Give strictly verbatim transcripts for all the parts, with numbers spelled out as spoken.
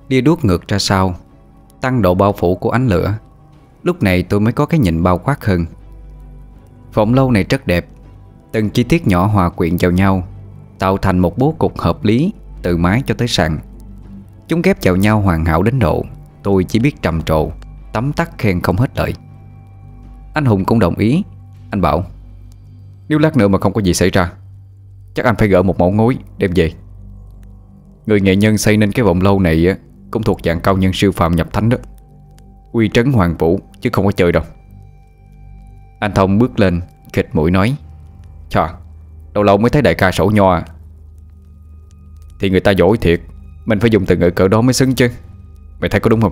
lia đuốc ngược ra sau, tăng độ bao phủ của ánh lửa. Lúc này tôi mới có cái nhìn bao quát hơn. Vọng lâu này rất đẹp. Từng chi tiết nhỏ hòa quyện vào nhau, tạo thành một bố cục hợp lý từ mái cho tới sàn. Chúng ghép vào nhau hoàn hảo đến độ tôi chỉ biết trầm trồ, tấm tắc khen không hết lời. Anh Hùng cũng đồng ý. Anh bảo: nếu lát nữa mà không có gì xảy ra, chắc anh phải gỡ một mẫu ngói đem về. Người nghệ nhân xây nên cái vọng lâu này cũng thuộc dạng cao nhân siêu phàm nhập thánh đó, uy trấn hoàng vũ chứ không có chơi đâu. Anh Thông bước lên khịt mũi nói: chà, lâu lâu mới thấy đại ca sổ nho à. Thì người ta giỏi thiệt, mình phải dùng từ ngữ cỡ đó mới xứng chứ. Mày thấy có đúng không?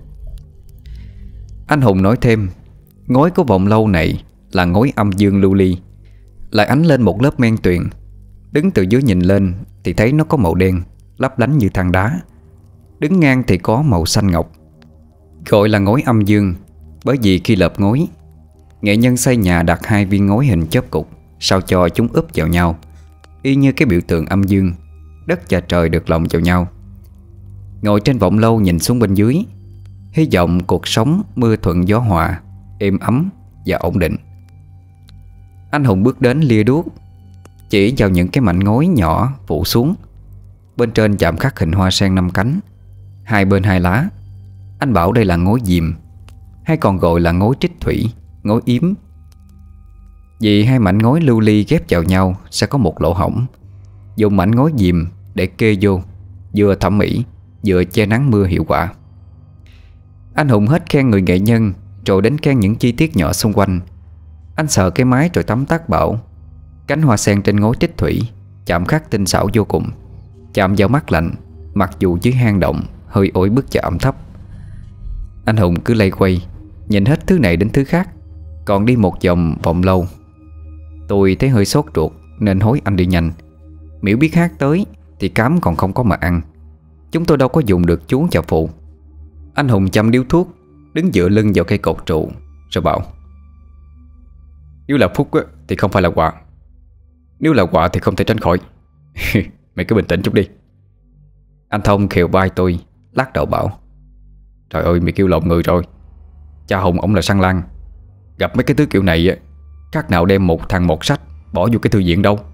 Anh Hùng nói thêm: ngói của vọng lâu này là ngói âm dương lưu ly, lại ánh lên một lớp men tuyền. Đứng từ dưới nhìn lên thì thấy nó có màu đen, lấp lánh như than đá. Đứng ngang thì có màu xanh ngọc. Gọi là ngói âm dương bởi vì khi lợp ngói, nghệ nhân xây nhà đặt hai viên ngói hình chớp cục, sao cho chúng úp vào nhau, y như cái biểu tượng âm dương. Đất và trời được lồng vào nhau. Ngồi trên vọng lâu nhìn xuống bên dưới, hy vọng cuộc sống mưa thuận gió hòa, êm ấm và ổn định. Anh Hùng bước đến lia đuốc, chỉ vào những cái mảnh ngói nhỏ phủ xuống. Bên trên chạm khắc hình hoa sen năm cánh, hai bên hai lá. Anh bảo đây là ngói diềm, hay còn gọi là ngói trích thủy, ngói yếm. Vì hai mảnh ngói lưu ly ghép vào nhau sẽ có một lỗ hổng. Dùng mảnh ngói diềm để kê vô, vừa thẩm mỹ vừa che nắng mưa hiệu quả. Anh Hùng hết khen người nghệ nhân, rồi đến khen những chi tiết nhỏ xung quanh. Anh sờ cái mái rồi tấm tắc bảo: cánh hoa sen trên ngói trích thủy chạm khắc tinh xảo vô cùng, chạm vào mắt lạnh, mặc dù dưới hang động hơi ối bức và ẩm thấp. Anh Hùng cứ lây quay, nhìn hết thứ này đến thứ khác, còn đi một vòng vọng lâu. Tôi thấy hơi sốt ruột nên hối anh đi nhanh. Miễu biết hát tới thì cám còn không có mà ăn, chúng tôi đâu có dùng được chú và phụ. Anh Hùng châm điếu thuốc, đứng dựa lưng vào cây cột trụ rồi bảo: nếu là phúc thì không phải là họa, nếu là họa thì không thể tránh khỏi. Mày cứ bình tĩnh chút đi. Anh Thông khều vai tôi, lắc đầu bảo: trời ơi, mày kêu lộn người rồi. Cha Hùng ổng là săn lăng, gặp mấy cái thứ kiểu này khác nào đem một thằng một sách bỏ vô cái thư viện đâu.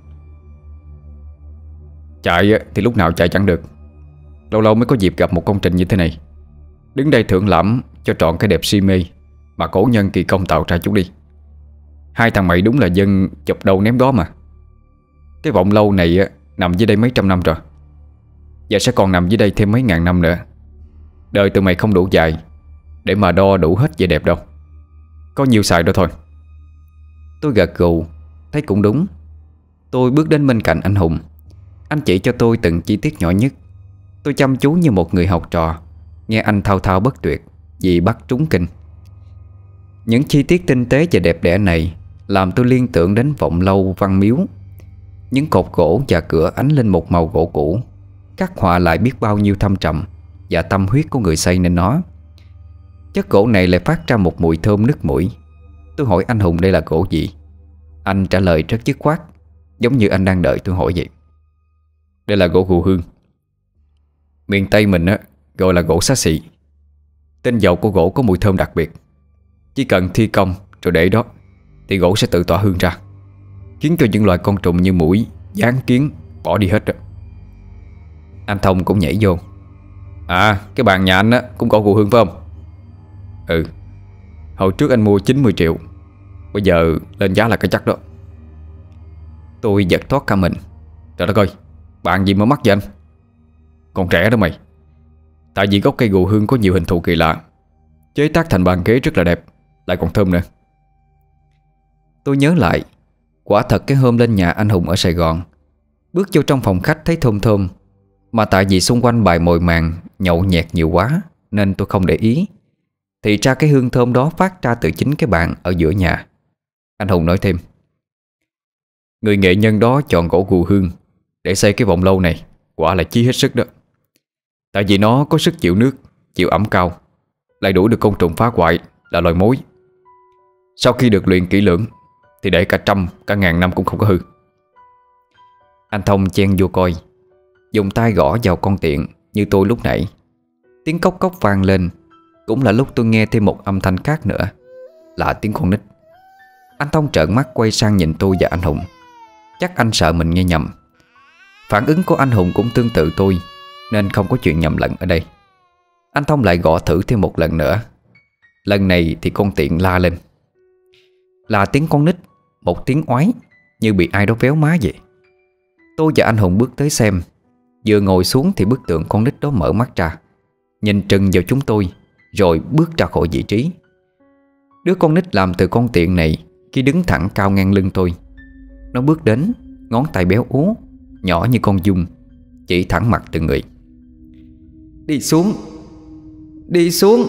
Chạy thì lúc nào chạy chẳng được, lâu lâu mới có dịp gặp một công trình như thế này. Đứng đây thưởng lãm cho trọn cái đẹp si mê mà cổ nhân kỳ công tạo ra chút đi. Hai thằng mày đúng là dân chụp đầu ném đó mà. Cái vọng lâu này nằm dưới đây mấy trăm năm rồi, và sẽ còn nằm dưới đây thêm mấy ngàn năm nữa. Đời tụi mày không đủ dài để mà đo đủ hết vẻ đẹp đâu, có nhiều xài đó thôi. Tôi gật gù, thấy cũng đúng. Tôi bước đến bên cạnh anh Hùng. Anh chỉ cho tôi từng chi tiết nhỏ nhất. Tôi chăm chú như một người học trò, nghe anh thao thao bất tuyệt vì bắt trúng kinh. Những chi tiết tinh tế và đẹp đẽ này làm tôi liên tưởng đến vọng lâu Văn Miếu. Những cột gỗ và cửa ánh lên một màu gỗ cũ, khắc họa lại biết bao nhiêu thâm trầm và tâm huyết của người xây nên nó. Chất gỗ này lại phát ra một mùi thơm nức mũi. Tôi hỏi anh Hùng đây là gỗ gì. Anh trả lời rất dứt khoát, giống như anh đang đợi tôi hỏi vậy. Đây là gỗ gù hương. Miền Tây mình á gọi là gỗ xá xị. Tinh dầu của gỗ có mùi thơm đặc biệt. Chỉ cần thi công rồi để đó thì gỗ sẽ tự tỏa hương ra, khiến cho những loài côn trùng như muỗi, gián, kiến bỏ đi hết đó. Anh Thông cũng nhảy vô: à, cái bàn nhà anh á cũng có gù hương phải không? Ừ. Hồi trước anh mua chín mươi triệu, bây giờ lên giá là cái chắc đó. Tôi giật thoát cả mình. Trời đất ơi, bàn gì mà mắc vậy anh? Còn trẻ đó mày. Tại vì gốc cây gù hương có nhiều hình thù kỳ lạ, chế tác thành bàn ghế rất là đẹp, lại còn thơm nữa. Tôi nhớ lại, quả thật cái hôm lên nhà anh Hùng ở Sài Gòn, bước vô trong phòng khách thấy thơm thơm, mà tại vì xung quanh bài mồi màng nhậu nhẹt nhiều quá nên tôi không để ý. Thì ra cái hương thơm đó phát ra từ chính cái bàn ở giữa nhà. Anh Hùng nói thêm: người nghệ nhân đó chọn gỗ gù hương để xây cái vọng lâu này quả là chí hết sức đó. Tại vì nó có sức chịu nước, chịu ẩm cao, lại đuổi được côn trùng phá hoại là loài mối. Sau khi được luyện kỹ lưỡng thì để cả trăm, cả ngàn năm cũng không có hư. Anh Thông chen vô coi, dùng tay gõ vào con tiện như tôi lúc nãy. Tiếng cốc cốc vang lên. Cũng là lúc tôi nghe thêm một âm thanh khác nữa, là tiếng con nít. Anh Thông trợn mắt quay sang nhìn tôi và anh Hùng. Chắc anh sợ mình nghe nhầm. Phản ứng của anh Hùng cũng tương tự tôi, nên không có chuyện nhầm lẫn ở đây. Anh Thông lại gõ thử thêm một lần nữa. Lần này thì con tiện la lên. Là tiếng con nít, một tiếng oái, như bị ai đó véo má vậy. Tôi và anh Hùng bước tới xem. Vừa ngồi xuống thì bức tượng con nít đó mở mắt ra, nhìn trừng vào chúng tôi, rồi bước ra khỏi vị trí. Đứa con nít làm từ con tiện này, khi đứng thẳng cao ngang lưng tôi, nó bước đến, ngón tay béo ú, nhỏ như con giun, chỉ thẳng mặt từng người. Đi xuống, đi xuống.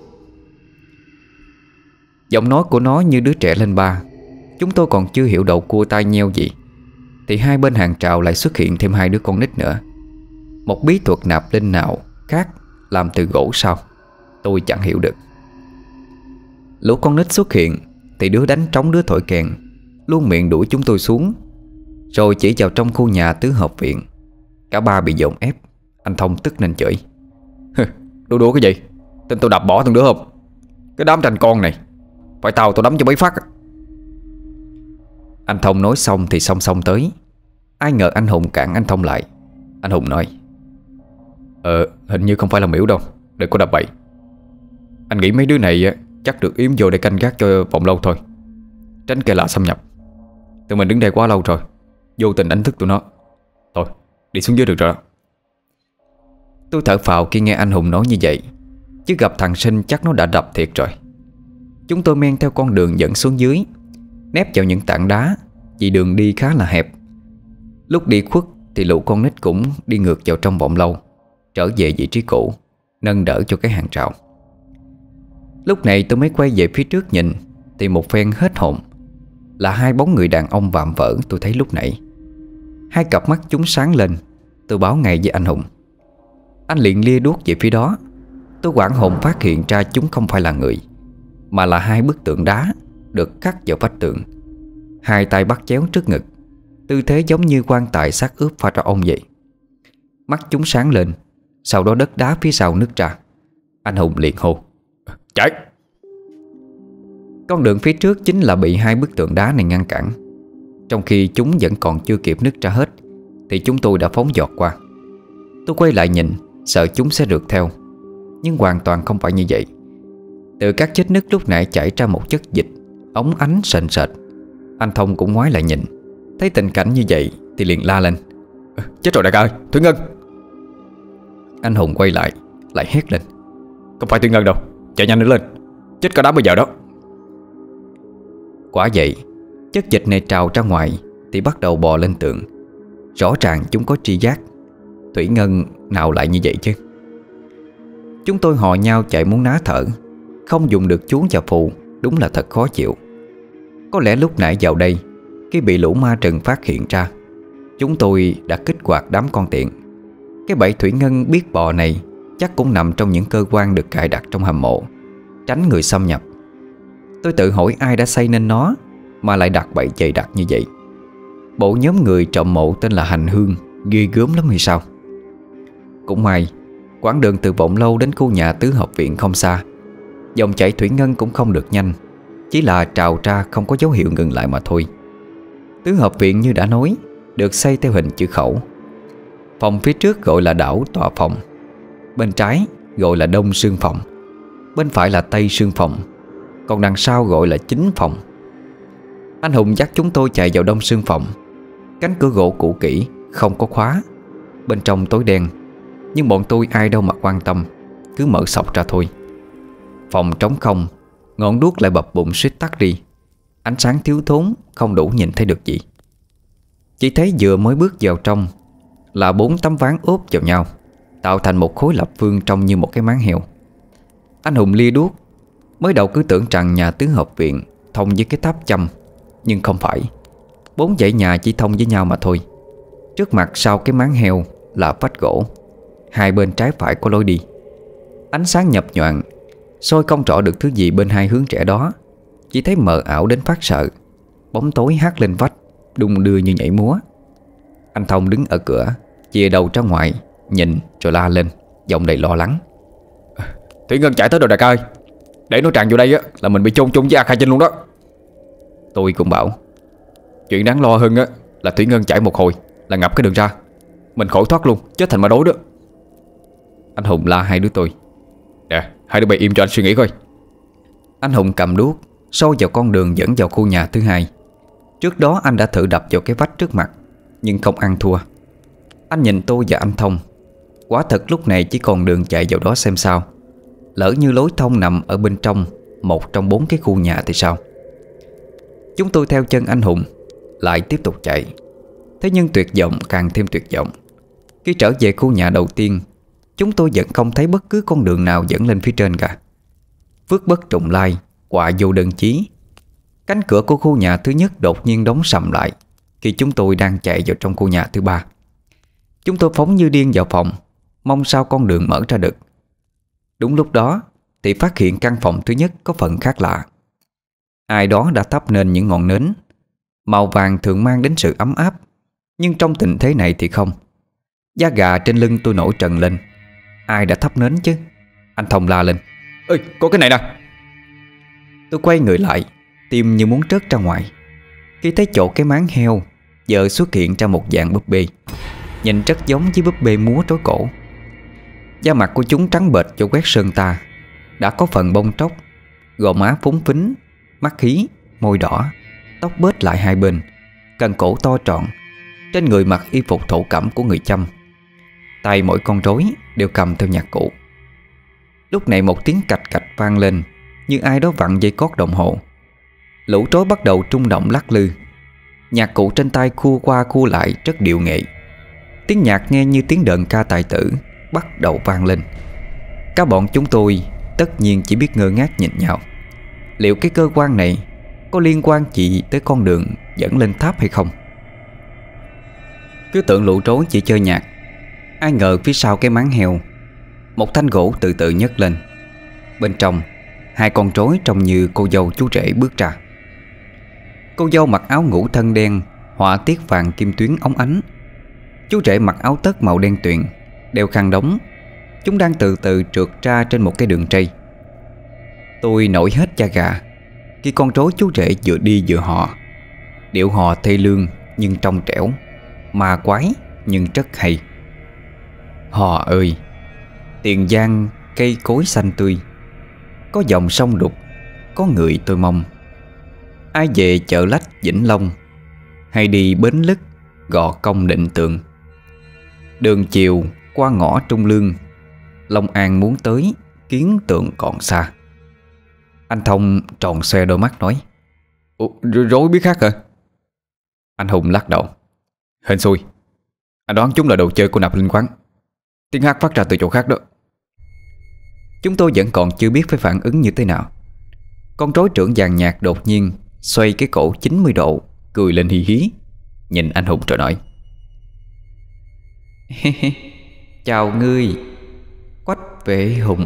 Giọng nói của nó như đứa trẻ lên ba. Chúng tôi còn chưa hiểu đầu cua tai nheo gì, thì hai bên hàng rào lại xuất hiện thêm hai đứa con nít nữa. Một bí thuật nạp linh nào khác, làm từ gỗ sao, tôi chẳng hiểu được. Lũ con nít xuất hiện thì đứa đánh trống đứa thổi kèn, luôn miệng đuổi chúng tôi xuống, rồi chỉ vào trong khu nhà tứ hợp viện. Cả ba bị dồn ép. Anh Thông tức nên chửi: Đùa đùa cái gì? Tin tôi đập bỏ thằng đứa không? Cái đám tranh con này phải tao tôi đấm cho mấy phát. Anh Thông nói xong thì song song tới. Ai ngờ anh Hùng cản anh Thông lại. Anh Hùng nói: Ờ hình như không phải là Miễu đâu, đừng có đập bậy. Anh nghĩ mấy đứa này chắc được yếm vô để canh gác cho vòng lâu thôi, tránh kẻ lạ xâm nhập. Tụi mình đứng đây quá lâu rồi, vô tình đánh thức tụi nó. Thôi đi xuống dưới được rồi. Tôi thở phào khi nghe anh Hùng nói như vậy, chứ gặp thằng Sinh chắc nó đã đập thiệt rồi. Chúng tôi men theo con đường dẫn xuống dưới, nép vào những tảng đá, vì đường đi khá là hẹp. Lúc đi khuất thì lũ con nít cũng đi ngược vào trong vọng lâu, trở về vị trí cũ, nâng đỡ cho cái hàng rào. Lúc này tôi mới quay về phía trước nhìn, thì một phen hết hồn là hai bóng người đàn ông vạm vỡ tôi thấy lúc nãy. Hai cặp mắt chúng sáng lên. Tôi báo ngay với anh Hùng. Anh liền lia đuốc về phía đó. Tôi hoảng hồn phát hiện ra chúng không phải là người, mà là hai bức tượng đá được khắc vào vách tường, hai tay bắt chéo trước ngực, tư thế giống như quan tài xác ướp pha cho ông vậy. Mắt chúng sáng lên. Sau đó đất đá phía sau nứt ra. Anh Hùng liền hô: Chạy! Con đường phía trước chính là bị hai bức tượng đá này ngăn cản. Trong khi chúng vẫn còn chưa kịp nứt ra hết, thì chúng tôi đã phóng giọt qua. Tôi quay lại nhìn, sợ chúng sẽ rượt theo, nhưng hoàn toàn không phải như vậy. Từ các vết nứt lúc nãy chảy ra một chất dịch óng ánh sền sệt. Anh Thông cũng ngoái lại nhìn, thấy tình cảnh như vậy thì liền la lên: Chết rồi đại ca ơi, Thủy Ngân! Anh Hùng quay lại, lại hét lên: Không phải Thủy Ngân đâu, chạy nhanh nữa lên, chết cả đám bây giờ đó. Quả vậy, chất dịch này trào ra ngoài thì bắt đầu bò lên tường. Rõ ràng chúng có tri giác. Thủy Ngân nào lại như vậy chứ? Chúng tôi hò nhau chạy muốn ná thở. Không dùng được chú và phù, đúng là thật khó chịu. Có lẽ lúc nãy vào đây, khi bị lũ ma trừng phát hiện ra, chúng tôi đã kích hoạt đám con tiện. Cái bẫy Thủy Ngân biết bò này chắc cũng nằm trong những cơ quan được cài đặt trong hầm mộ, tránh người xâm nhập. Tôi tự hỏi ai đã xây nên nó mà lại đặt bẫy dày đặc như vậy. Bộ nhóm người trộm mộ tên là Hành Hương ghê gớm lắm hay sao? Cũng may, quãng đường từ Vọng Lâu đến khu nhà tứ hợp viện không xa. Dòng chảy Thủy Ngân cũng không được nhanh, chỉ là trào ra không có dấu hiệu ngừng lại mà thôi. Tứ hợp viện như đã nói, được xây theo hình chữ khẩu. Phòng phía trước gọi là đảo tọa phòng, bên trái gọi là đông sương phòng, bên phải là tây sương phòng, còn đằng sau gọi là chính phòng. Anh Hùng dắt chúng tôi chạy vào đông sương phòng. Cánh cửa gỗ cũ kỹ, không có khóa, bên trong tối đen, nhưng bọn tôi ai đâu mà quan tâm, cứ mở sọc ra thôi. Phòng trống không, ngọn đuốc lại bập bụng suýt tắt đi. Ánh sáng thiếu thốn, không đủ nhìn thấy được gì. Chỉ thấy vừa mới bước vào trong là bốn tấm ván ốp vào nhau, tạo thành một khối lập phương trông như một cái máng heo. Anh Hùng lia đuốc. Mới đầu cứ tưởng rằng nhà tứ hợp viện thông với cái tháp châm, nhưng không phải. Bốn dãy nhà chỉ thông với nhau mà thôi. Trước mặt sau cái máng heo là vách gỗ, hai bên trái phải có lối đi. Ánh sáng nhập nhoạng, soi không rõ được thứ gì bên hai hướng rẽ đó. Chỉ thấy mờ ảo đến phát sợ. Bóng tối hát lên vách, đung đưa như nhảy múa. Anh Thông đứng ở cửa, chìa đầu ra ngoài, nhìn rồi la lên, giọng đầy lo lắng: Thủy Ngân chạy tới rồi đại ca ơi. Để nó tràn vô đây á là mình bị chôn chung với A Kha Chinh luôn đó. Tôi cũng bảo chuyện đáng lo hơn á là Thủy Ngân chạy một hồi là ngập cái đường ra, mình khỏi thoát luôn, chết thành ma đối đó. Anh Hùng la hai đứa tôi. Nè, hai đứa bay im cho anh suy nghĩ coi. Anh Hùng cầm đuốc soi vào con đường dẫn vào khu nhà thứ hai. Trước đó anh đã thử đập vào cái vách trước mặt, nhưng không ăn thua. Anh nhìn tôi và anh Thông. Quả thật lúc này chỉ còn đường chạy vào đó xem sao. Lỡ như lối thông nằm ở bên trong một trong bốn cái khu nhà thì sao? Chúng tôi theo chân anh Hùng lại tiếp tục chạy. Thế nhưng tuyệt vọng càng thêm tuyệt vọng. Khi trở về khu nhà đầu tiên, chúng tôi vẫn không thấy bất cứ con đường nào dẫn lên phía trên cả. Phước bất trùng lai, quả vô đơn chí. Cánh cửa của khu nhà thứ nhất đột nhiên đóng sầm lại khi chúng tôi đang chạy vào trong khu nhà thứ ba. Chúng tôi phóng như điên vào phòng, mong sao con đường mở ra được. Đúng lúc đó thì phát hiện căn phòng thứ nhất có phần khác lạ. Ai đó đã thắp nên những ngọn nến. Màu vàng thường mang đến sự ấm áp, nhưng trong tình thế này thì không. Da gà trên lưng tôi nổi trần lên. Ai đã thắp nến chứ? Anh Thông la lên. Ơi, có cái này nè. Tôi quay người lại, tim như muốn trớt ra ngoài khi thấy chỗ cái máng heo giờ xuất hiện ra một dạng búp bê. Nhìn rất giống với búp bê múa rối cổ. Da mặt của chúng trắng bệch cho quét sơn ta, đã có phần bông tróc, gò má phúng phính, mắt hí, môi đỏ, tóc bết lại hai bên, cần cổ to tròn. Trên người mặc y phục thổ cẩm của người Chăm. Tay mỗi con rối đều cầm theo nhạc cụ. Lúc này một tiếng cạch cạch vang lên, như ai đó vặn dây cót đồng hồ. Lũ rối bắt đầu trung động lắc lư. Nhạc cụ trên tay khua qua khua lại rất điệu nghệ. Tiếng nhạc nghe như tiếng đờn ca tài tử bắt đầu vang lên. Các bọn chúng tôi tất nhiên chỉ biết ngơ ngác nhìn nhau. Liệu cái cơ quan này có liên quan gì tới con đường dẫn lên tháp hay không? Cứ tưởng lũ rối chỉ chơi nhạc, ai ngờ phía sau cái máng heo, một thanh gỗ từ từ nhấc lên. Bên trong, hai con rối trông như cô dâu chú rể bước ra. Cô dâu mặc áo ngủ thân đen, họa tiết vàng kim tuyến óng ánh. Chú rể mặc áo tất màu đen tuyền, đeo khăn đóng. Chúng đang từ từ trượt ra trên một cái đường ray. Tôi nổi hết da gà khi con rối chú rể vừa đi vừa hò. Điệu hò thê lương nhưng trong trẻo, ma quái nhưng rất hay. Hò ơi, Tiền Giang cây cối xanh tươi, có dòng sông đục, có người tôi mong. Ai về chợ lách Vĩnh Long, hay đi bến lức Gò Công Định Tường. Đường chiều qua ngõ Trung Lương, Long An muốn tới, kiến tượng còn xa. Anh Thông tròn xoe đôi mắt nói. Ủa, rối biết khác hả? Anh Hùng lắc đầu. Hên xui, anh đoán chúng là đồ chơi của Nạp Linh Quán. Tiếng hát phát ra từ chỗ khác đó. Chúng tôi vẫn còn chưa biết phải phản ứng như thế nào. Con rối trưởng vàng nhạc đột nhiên xoay cái cổ chín mươi độ, cười lên hí hí, nhìn anh Hùng rồi nói. Chào ngươi, Quách Vệ Hùng.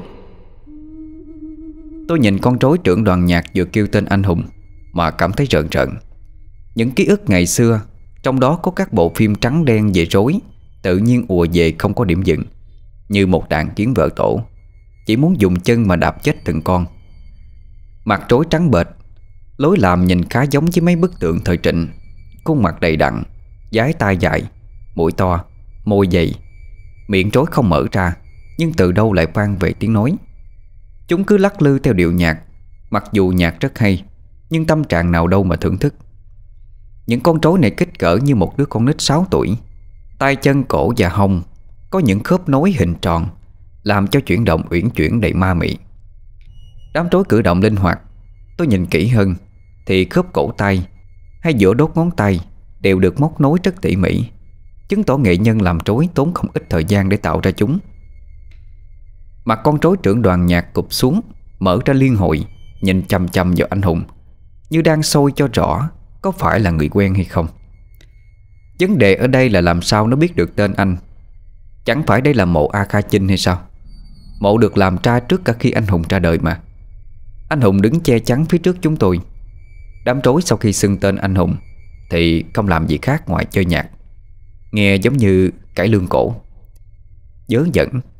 Tôi nhìn con rối trưởng đoàn nhạc vừa kêu tên anh Hùng mà cảm thấy rợn rợn. Những ký ức ngày xưa, trong đó có các bộ phim trắng đen về rối, tự nhiên ùa về không có điểm dừng, như một đàn kiến vợ tổ, chỉ muốn dùng chân mà đạp chết từng con. Mặt rối trắng bệch, lối làm nhìn khá giống với mấy bức tượng thời Trịnh. Khuôn mặt đầy đặn, dái tai dài, mũi to, môi dày, miệng rối không mở ra, nhưng từ đâu lại vang về tiếng nói. Chúng cứ lắc lư theo điệu nhạc. Mặc dù nhạc rất hay, nhưng tâm trạng nào đâu mà thưởng thức. Những con rối này kích cỡ như một đứa con nít sáu tuổi. Tay chân cổ và hông có những khớp nối hình tròn, làm cho chuyển động uyển chuyển đầy ma mị. Đám rối cử động linh hoạt. Tôi nhìn kỹ hơn thì khớp cổ tay hay giữa đốt ngón tay đều được móc nối rất tỉ mỉ, chứng tỏ nghệ nhân làm rối tốn không ít thời gian để tạo ra chúng. Mặt con rối trưởng đoàn nhạc cụp xuống, mở ra liên hồi, nhìn chằm chằm vào anh Hùng, như đang soi cho rõ có phải là người quen hay không. Vấn đề ở đây là làm sao nó biết được tên anh. Chẳng phải đây là mộ A Kha Chinh hay sao? Mộ được làm ra trước cả khi anh Hùng ra đời mà. Anh Hùng đứng che chắn phía trước chúng tôi. Đám rối sau khi xưng tên anh Hùng thì không làm gì khác ngoài chơi nhạc, nghe giống như cải lương cổ. Dớ dẫn,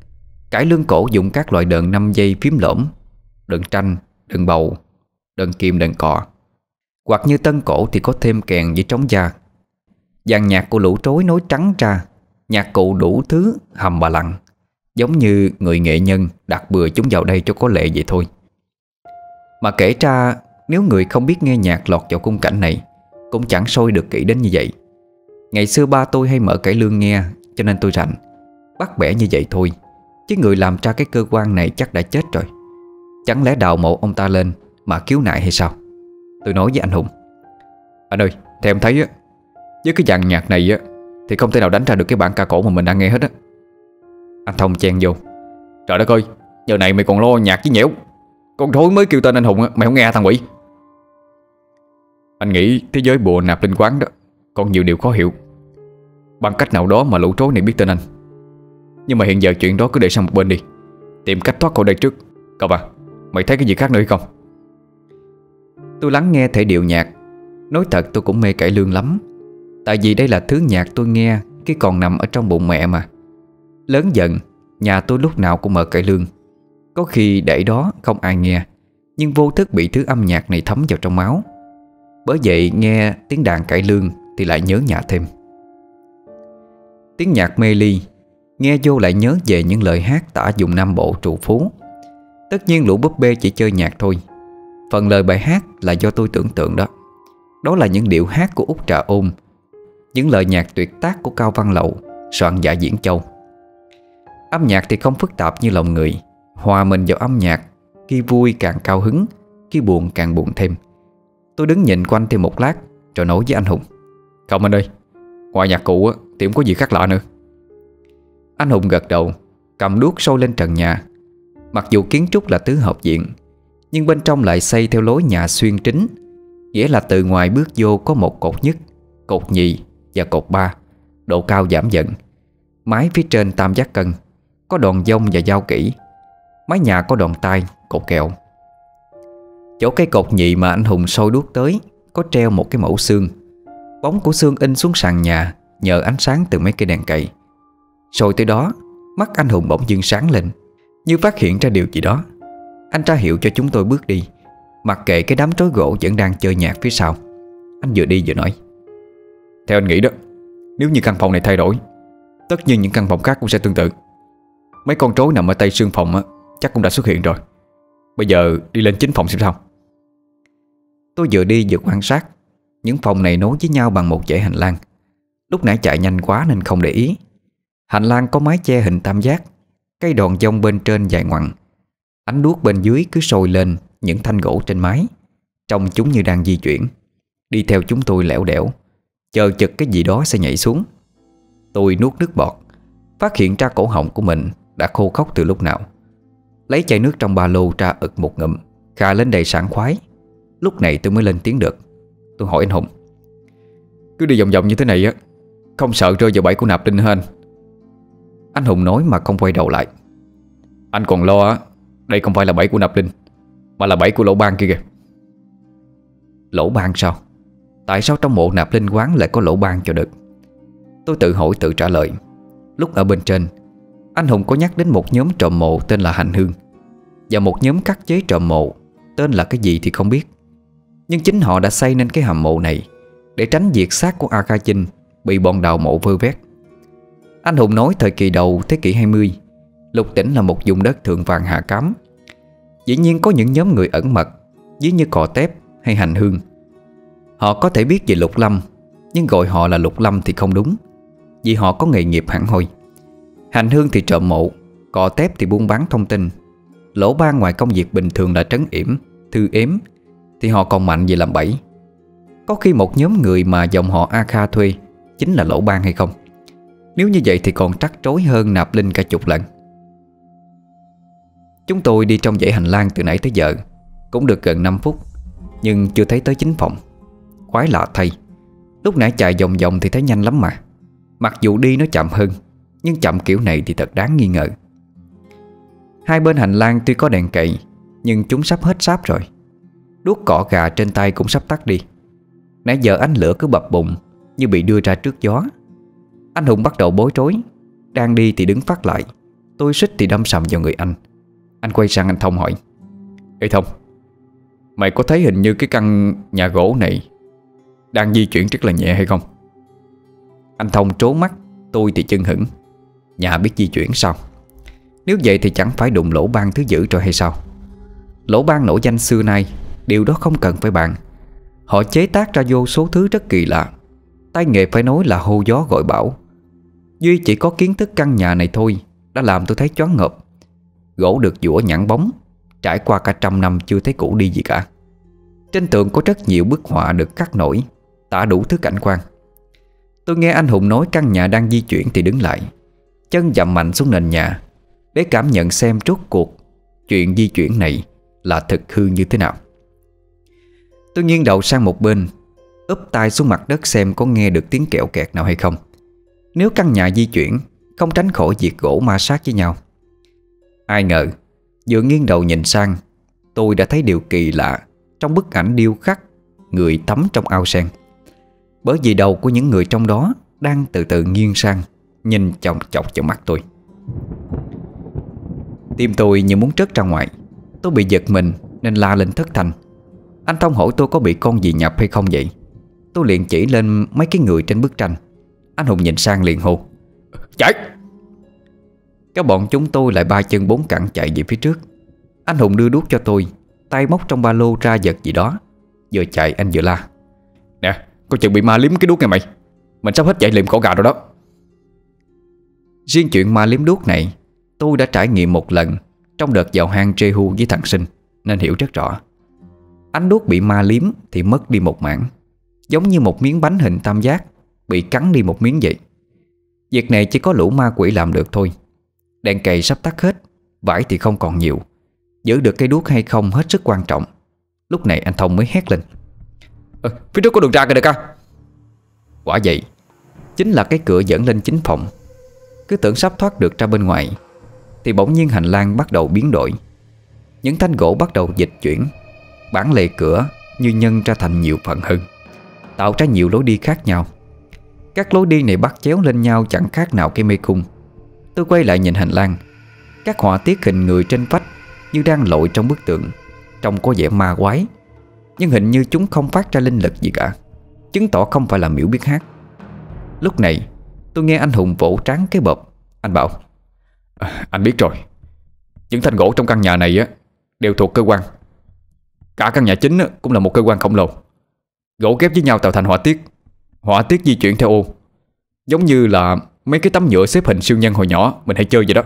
Cải lương cổ dùng các loại đờn năm giây phím lỗm, đờn tranh, đờn bầu, đờn kim, đờn cò. Hoặc như tân cổ thì có thêm kèn với trống da. Dàn nhạc của lũ trối nói trắng ra, nhạc cụ đủ thứ hầm bà lặng, giống như người nghệ nhân đặt bừa chúng vào đây cho có lệ vậy thôi. Mà kể ra nếu người không biết nghe nhạc lọt vào khung cảnh này cũng chẳng sôi được kỹ đến như vậy. Ngày xưa ba tôi hay mở cải lương nghe, cho nên tôi rành. Bắt bẻ như vậy thôi, chứ người làm ra cái cơ quan này chắc đã chết rồi. Chẳng lẽ đào mộ ông ta lên mà khiếu nại hay sao? Tôi nói với anh Hùng: Anh ơi, theo em thấy á, với cái dàn nhạc này á thì không thể nào đánh ra được cái bản ca cổ mà mình đang nghe hết á. Anh Thông chen vô: Trời đất ơi, giờ này mày còn lo nhạc với nhẽo. Con thối mới kêu tên anh Hùng á, mày không nghe thằng quỷ. Anh nghĩ thế giới bùa nạp linh quán đó còn nhiều điều khó hiểu. Bằng cách nào đó mà lũ trối này biết tên anh. Nhưng mà hiện giờ chuyện đó cứ để sang một bên đi, tìm cách thoát khỏi đây trước. Cậu à, mày thấy cái gì khác nữa hay không? Tôi lắng nghe thể điệu nhạc. Nói thật tôi cũng mê cải lương lắm. Tại vì đây là thứ nhạc tôi nghe khi còn nằm ở trong bụng mẹ mà. Lớn dần, nhà tôi lúc nào cũng mở cải lương. Có khi để đó không ai nghe, nhưng vô thức bị thứ âm nhạc này thấm vào trong máu. Bởi vậy nghe tiếng đàn cải lương thì lại nhớ nhà thêm. Tiếng nhạc mê ly, nghe vô lại nhớ về những lời hát tả dùng Nam Bộ trù phú. Tất nhiên lũ búp bê chỉ chơi nhạc thôi. Phần lời bài hát là do tôi tưởng tượng đó. Đó là những điệu hát của Út Trà Ôn, những lời nhạc tuyệt tác của Cao Văn Lậu, soạn giả Diễn Châu. Âm nhạc thì không phức tạp như lòng người. Hòa mình vào âm nhạc, khi vui càng cao hứng, khi buồn càng buồn thêm. Tôi đứng nhìn quanh thêm một lát rồi nói với anh Hùng: Không anh ơi, ngoài nhạc cụ thì không có gì khác lạ nữa. Anh Hùng gật đầu, cầm đuốc sôi lên trần nhà. Mặc dù kiến trúc là tứ hợp viện, nhưng bên trong lại xây theo lối nhà xuyên trính. Nghĩa là từ ngoài bước vô có một cột nhất, cột nhì và cột ba, độ cao giảm dần. Mái phía trên tam giác cân, có đòn dông và dao kỹ. Mái nhà có đòn tay, cột kẹo. Chỗ cây cột nhị mà anh Hùng soi đuốc tới có treo một cái mẫu xương. Bóng của xương in xuống sàn nhà nhờ ánh sáng từ mấy cây đèn cậy. Soi tới đó, mắt anh Hùng bỗng dưng sáng lên, như phát hiện ra điều gì đó. Anh ra hiệu cho chúng tôi bước đi, mặc kệ cái đám rối gỗ vẫn đang chơi nhạc phía sau. Anh vừa đi vừa nói: Theo anh nghĩ đó, nếu như căn phòng này thay đổi, tất nhiên những căn phòng khác cũng sẽ tương tự. Mấy con rối nằm ở tây sương phòng á, chắc cũng đã xuất hiện rồi. Bây giờ đi lên chính phòng xem sao. Tôi vừa đi vừa quan sát. Những phòng này nối với nhau bằng một dãy hành lang. Lúc nãy chạy nhanh quá nên không để ý. Hành lang có mái che hình tam giác, cây đòn dông bên trên dài ngoằng. Ánh đuốc bên dưới cứ sôi lên những thanh gỗ trên mái, trông chúng như đang di chuyển, đi theo chúng tôi lẻo đẻo, chờ chực cái gì đó sẽ nhảy xuống. Tôi nuốt nước bọt, phát hiện ra cổ họng của mình đã khô khốc từ lúc nào. Lấy chai nước trong ba lô ra ực một ngụm, khà lên đầy sảng khoái. Lúc này tôi mới lên tiếng được. Tôi hỏi anh Hùng: Cứ đi vòng vòng như thế này á, không sợ rơi vào bẫy của nạp linh hả anh? Anh Hùng nói mà không quay đầu lại: Anh còn lo á, đây không phải là bẫy của nạp linh, mà là bẫy của lỗ ban kia kìa. Lỗ ban sao? Tại sao trong mộ nạp linh quán lại có lỗ ban cho được? Tôi tự hỏi tự trả lời. Lúc ở bên trên, anh Hùng có nhắc đến một nhóm trộm mộ tên là Hành Hương, và một nhóm cắt chế trộm mộ tên là cái gì thì không biết. Nhưng chính họ đã xây nên cái hầm mộ này để tránh việc xác của A Kha Chinh bị bọn đào mộ vơ vét. Anh Hùng nói thời kỳ đầu thế kỷ hai mươi, Lục Tỉnh là một vùng đất thượng vàng hạ cám. Dĩ nhiên có những nhóm người ẩn mật, ví như Cò Tép hay Hành Hương. Họ có thể biết về Lục Lâm, nhưng gọi họ là Lục Lâm thì không đúng, vì họ có nghề nghiệp hẳn hoi. Hành Hương thì trộm mộ, Cò Tép thì buôn bán thông tin. Lỗ ban ngoài công việc bình thường là trấn yểm, thư ếm, thì họ còn mạnh về làm bẫy. Có khi một nhóm người mà dòng họ A Kha thuê chính là lỗ ban hay không? Nếu như vậy thì còn trắc rối hơn nạp linh cả chục lần. Chúng tôi đi trong dãy hành lang từ nãy tới giờ cũng được gần năm phút, nhưng chưa thấy tới chính phòng. Quái lạ thay, lúc nãy chạy vòng vòng thì thấy nhanh lắm mà. Mặc dù đi nó chậm hơn, nhưng chậm kiểu này thì thật đáng nghi ngờ. Hai bên hành lang tuy có đèn cậy, nhưng chúng sắp hết sáp rồi. Đuốc cỏ gà trên tay cũng sắp tắt đi. Nãy giờ ánh lửa cứ bập bùng như bị đưa ra trước gió. Anh Hùng bắt đầu bối rối, đang đi thì đứng phát lại, Tôi suýt thì đâm sầm vào người anh. Anh quay sang anh Thông hỏi: Ê Thông, mày có thấy hình như cái căn nhà gỗ này đang di chuyển rất là nhẹ hay không? Anh Thông trố mắt. Tôi thì chưng hửng. Nhà biết di chuyển sao? Nếu vậy thì chẳng phải đụng lỗ ban thứ dữ rồi hay sao? Lỗ ban nổi danh xưa nay, điều đó không cần phải bàn. Họ chế tác ra vô số thứ rất kỳ lạ. Tay nghề phải nói là hô gió gọi bão. Duy chỉ có kiến thức căn nhà này thôi đã làm tôi thấy choáng ngợp. Gỗ được giũa nhẵn bóng, trải qua cả trăm năm chưa thấy cũ đi gì cả. Trên tường có rất nhiều bức họa được cắt nổi, tả đủ thứ cảnh quan. Tôi nghe anh Hùng nói căn nhà đang di chuyển thì đứng lại, chân dậm mạnh xuống nền nhà để cảm nhận xem rốt cuộc chuyện di chuyển này là thực hư như thế nào. Tôi nghiêng đầu sang một bên, úp tai xuống mặt đất xem có nghe được tiếng kẹo kẹt nào hay không. Nếu căn nhà di chuyển, không tránh khỏi việc gỗ ma sát với nhau. Ai ngờ vừa nghiêng đầu nhìn sang, tôi đã thấy điều kỳ lạ trong bức ảnh điêu khắc người tắm trong ao sen. Bởi vì đầu của những người trong đó đang từ từ nghiêng sang, nhìn chòng chọc vào mắt tôi. Tim tôi như muốn trớt ra ngoài. Tôi bị giật mình nên la lên thất thanh. Anh Thông hỏi tôi có bị con gì nhập hay không vậy. Tôi liền chỉ lên mấy cái người trên bức tranh. Anh Hùng nhìn sang liền hô: Chạy! Các bọn chúng tôi lại ba chân bốn cẳng chạy về phía trước. Anh Hùng đưa đuốc cho tôi, tay móc trong ba lô ra vật gì đó. Vừa chạy anh vừa la: Nè, coi chừng bị ma liếm cái đuốc này mày. Mình sắp hết chạy liệm khổ gà rồi đó. Riêng chuyện ma liếm đuốc này tôi đã trải nghiệm một lần trong đợt vào hang Jehu với thằng Sinh, nên hiểu rất rõ. Ánh đuốc bị ma liếm thì mất đi một mảng, giống như một miếng bánh hình tam giác bị cắn đi một miếng vậy. Việc này chỉ có lũ ma quỷ làm được thôi. Đèn cầy sắp tắt hết, vải thì không còn nhiều. Giữ được cây đuốc hay không hết sức quan trọng. Lúc này anh Thông mới hét lên: ờ, Phía trước có đường ra kìa đại ca. Quả vậy, chính là cái cửa dẫn lên chính phòng. Cứ tưởng sắp thoát được ra bên ngoài thì bỗng nhiên hành lang bắt đầu biến đổi. Những thanh gỗ bắt đầu dịch chuyển. Bản lề cửa như nhân ra thành nhiều phần hơn, tạo ra nhiều lối đi khác nhau. Các lối đi này bắt chéo lên nhau chẳng khác nào cái mê cung. Tôi quay lại nhìn hành lang. Các họa tiết hình người trên vách như đang lội trong bức tượng, trông có vẻ ma quái. Nhưng hình như chúng không phát ra linh lực gì cả, chứng tỏ không phải là miễu biết hát. Lúc này tôi nghe anh Hùng vỗ trán cái bợp. Anh bảo: à, Anh biết rồi. Những thanh gỗ trong căn nhà này á đều thuộc cơ quan. Cả căn nhà chính cũng là một cơ quan khổng lồ. Gỗ ghép với nhau tạo thành họa tiết. Họa tiết di chuyển theo ô, giống như là mấy cái tấm nhựa xếp hình siêu nhân hồi nhỏ mình hay chơi vậy đó.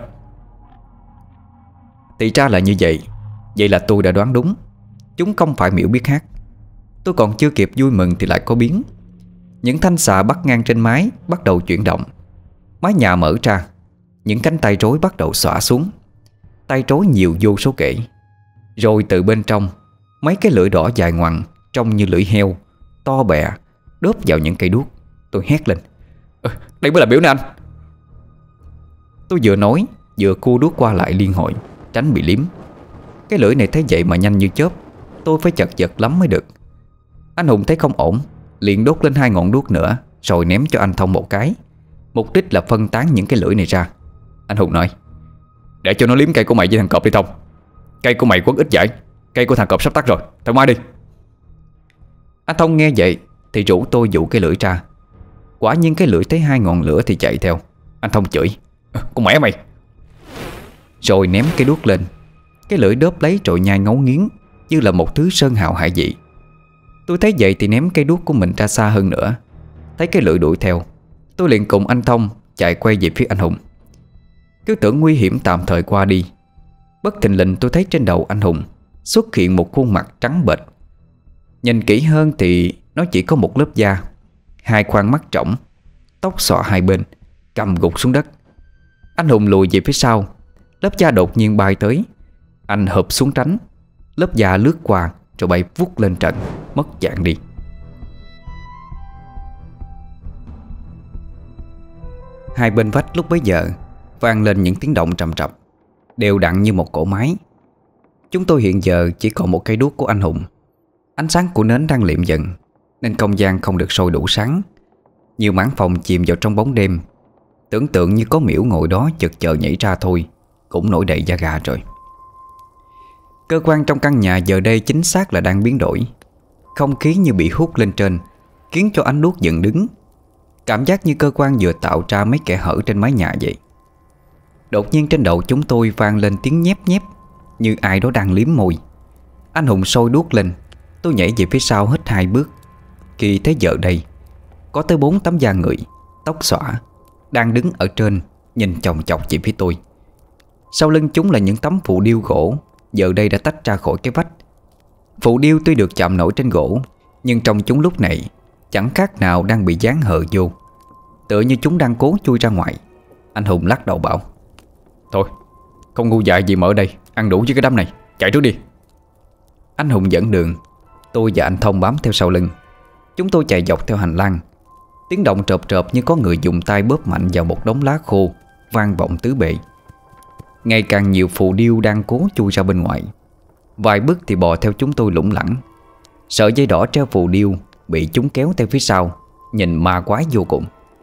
Thì ra là như vậy. Vậy là tôi đã đoán đúng. Chúng không phải miễu biết hát. Tôi còn chưa kịp vui mừng thì lại có biến. Những thanh xà bắt ngang trên mái bắt đầu chuyển động. Mái nhà mở ra. Những cánh tay rối bắt đầu xõa xuống. Tay rối nhiều vô số kể. Rồi từ bên trong, mấy cái lưỡi đỏ dài ngoằng trông như lưỡi heo, to bẹ, đốp vào những cây đuốc. Tôi hét lên: ờ, Đây mới là biểu nè anh. Tôi vừa nói vừa cua đuốc qua lại liên hồi, tránh bị liếm. Cái lưỡi này thấy vậy mà nhanh như chớp. Tôi phải chật vật lắm mới được. Anh Hùng thấy không ổn, liền đốt lên hai ngọn đuốc nữa, rồi ném cho anh Thông một cái. Mục đích là phân tán những cái lưỡi này ra. Anh Hùng nói: Để cho nó liếm cây của mày với thằng cọp đi Thông. Cây của mày quấn ít dại, cây của thằng cọp sắp tắt rồi, thoải mái đi. Anh Thông nghe vậy thì rủ tôi dụ cái lưỡi ra. Quả nhiên cái lưỡi thấy hai ngọn lửa thì chạy theo. Anh Thông chửi: Con mẹ mày! Rồi ném cái đuốc lên. Cái lưỡi đớp lấy rồi nhai ngấu nghiến, như là một thứ sơn hào hải vị. Tôi thấy vậy thì ném cây đuốc của mình ra xa hơn nữa. Thấy cái lưỡi đuổi theo, tôi liền cùng anh Thông chạy quay về phía anh Hùng. Cứ tưởng nguy hiểm tạm thời qua đi, bất thình lình tôi thấy trên đầu anh Hùng xuất hiện một khuôn mặt trắng bệch. Nhìn kỹ hơn thì nó chỉ có một lớp da, hai khoang mắt trỏng, tóc xõa hai bên, cầm gục xuống đất. Anh Hùng lùi về phía sau. Lớp da đột nhiên bay tới. Anh hợp xuống tránh. Lớp da lướt qua rồi bay vút lên trận, mất dạng đi. Hai bên vách lúc bấy giờ vang lên những tiếng động trầm trập, đều đặn như một cỗ máy. Chúng tôi hiện giờ chỉ còn một cây đuốc của anh Hùng. Ánh sáng của nến đang liệm dần, nên không gian không được sôi đủ sáng. Nhiều mảng phòng chìm vào trong bóng đêm. Tưởng tượng như có miễu ngồi đó chực chờ nhảy ra thôi cũng nổi đầy da gà rồi. Cơ quan trong căn nhà giờ đây chính xác là đang biến đổi. Không khí như bị hút lên trên, khiến cho ánh đuốc dựng đứng. Cảm giác như cơ quan vừa tạo ra mấy kẽ hở trên mái nhà vậy. Đột nhiên trên đầu chúng tôi vang lên tiếng nhép nhép, như ai đó đang liếm môi. Anh Hùng sôi đuốc lên. Tôi nhảy về phía sau hết hai bước. Khi thấy giờ đây có tới bốn tấm da người, tóc xõa, đang đứng ở trên, nhìn chòng chọc về phía tôi. Sau lưng chúng là những tấm phù điêu gỗ, giờ đây đã tách ra khỏi cái vách. Phù điêu tuy được chạm nổi trên gỗ, nhưng trong chúng lúc này chẳng khác nào đang bị dán hờ vô, tựa như chúng đang cố chui ra ngoài. Anh Hùng lắc đầu bảo: thôi, không ngu dại gì mà ở đây ăn đủ với cái đám này, chạy trước đi. Anh Hùng dẫn đường, tôi và anh Thông bám theo sau lưng. Chúng tôi chạy dọc theo hành lang. Tiếng động trợp trợp như có người dùng tay bóp mạnh vào một đống lá khô vang vọng tứ bề. Ngày càng nhiều phù điêu đang cố chui ra bên ngoài. Vài bước thì bò theo chúng tôi lủng lẳng. Sợi dây đỏ treo phù điêu bị chúng kéo theo phía sau, nhìn ma quái vô cùng.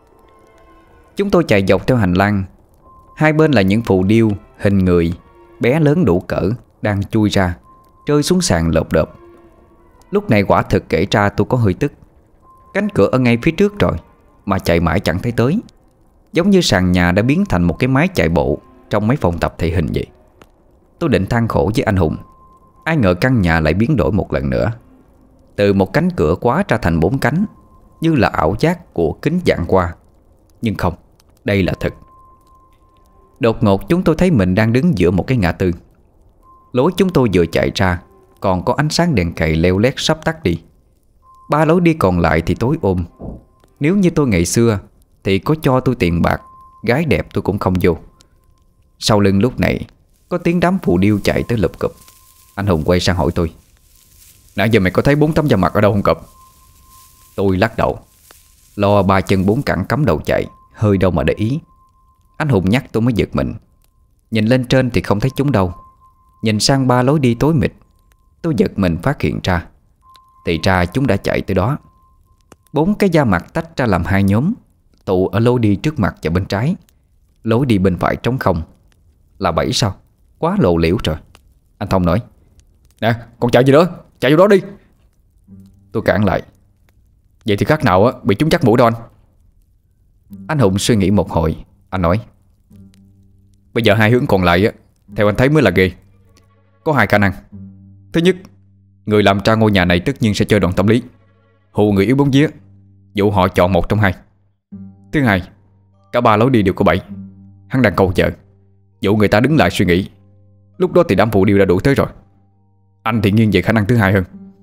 Chúng tôi chạy dọc theo hành lang. Hai bên là những phù điêu hình người bé lớn đủ cỡ đang chui ra, rơi xuống sàn lộp độp. Lúc này quả thực kể ra tôi có hơi tức. Cánh cửa ở ngay phía trước rồi mà chạy mãi chẳng thấy tới, giống như sàn nhà đã biến thành một cái máy chạy bộ trong mấy phòng tập thể hình vậy. Tôi định than khổ với anh Hùng, ai ngờ căn nhà lại biến đổi một lần nữa. Từ một cánh cửa quá ra thành bốn cánh, như là ảo giác của kính dạn qua. Nhưng không, đây là thật. Đột ngột chúng tôi thấy mình đang đứng giữa một cái ngã tư. Lối chúng tôi vừa chạy ra còn có ánh sáng đèn cày leo lét sắp tắt đi. Ba lối đi còn lại thì tối ôm. Nếu như tôi ngày xưa thì có cho tôi tiền bạc, gái đẹp tôi cũng không vô. Sau lưng lúc này có tiếng đám phù điêu chạy tới lụp cụp. Anh Hùng quay sang hỏi tôi: nãy giờ mày có thấy bốn tấm da mặt ở đâu không cọp? Tôi lắc đầu, lo ba chân bốn cẳng cắm đầu chạy, hơi đâu mà để ý. Anh Hùng nhắc tôi mới giật mình. Nhìn lên trên thì không thấy chúng đâu. Nhìn sang ba lối đi tối mịt, tôi giật mình phát hiện ra, thì ra chúng đã chạy tới đó. Bốn cái da mặt tách ra làm hai nhóm, tụ ở lối đi trước mặt và bên trái. Lối đi bên phải trống không. Là bảy sao? Quá lộ liễu rồi. Anh Thông nói: nè, còn chạy gì nữa, chạy vô đó đi. Tôi cản lại: vậy thì khác nào á bị chúng chắc mũi đâu anh. Anh Hùng suy nghĩ một hồi. Anh nói: bây giờ hai hướng còn lại á, theo anh thấy mới là ghê. Có hai khả năng. Thứ nhất, người làm ra ngôi nhà này tất nhiên sẽ chơi đòn tâm lý, hù người yếu bóng vía, dụ họ chọn một trong hai. Thứ hai, cả ba lối đi đều có bẫy. Hắn đang cầu chờ, dụ người ta đứng lại suy nghĩ. Lúc đó thì đám phù điêu đã đủ tới rồi. Anh thì nghiêng về khả năng thứ hai hơn.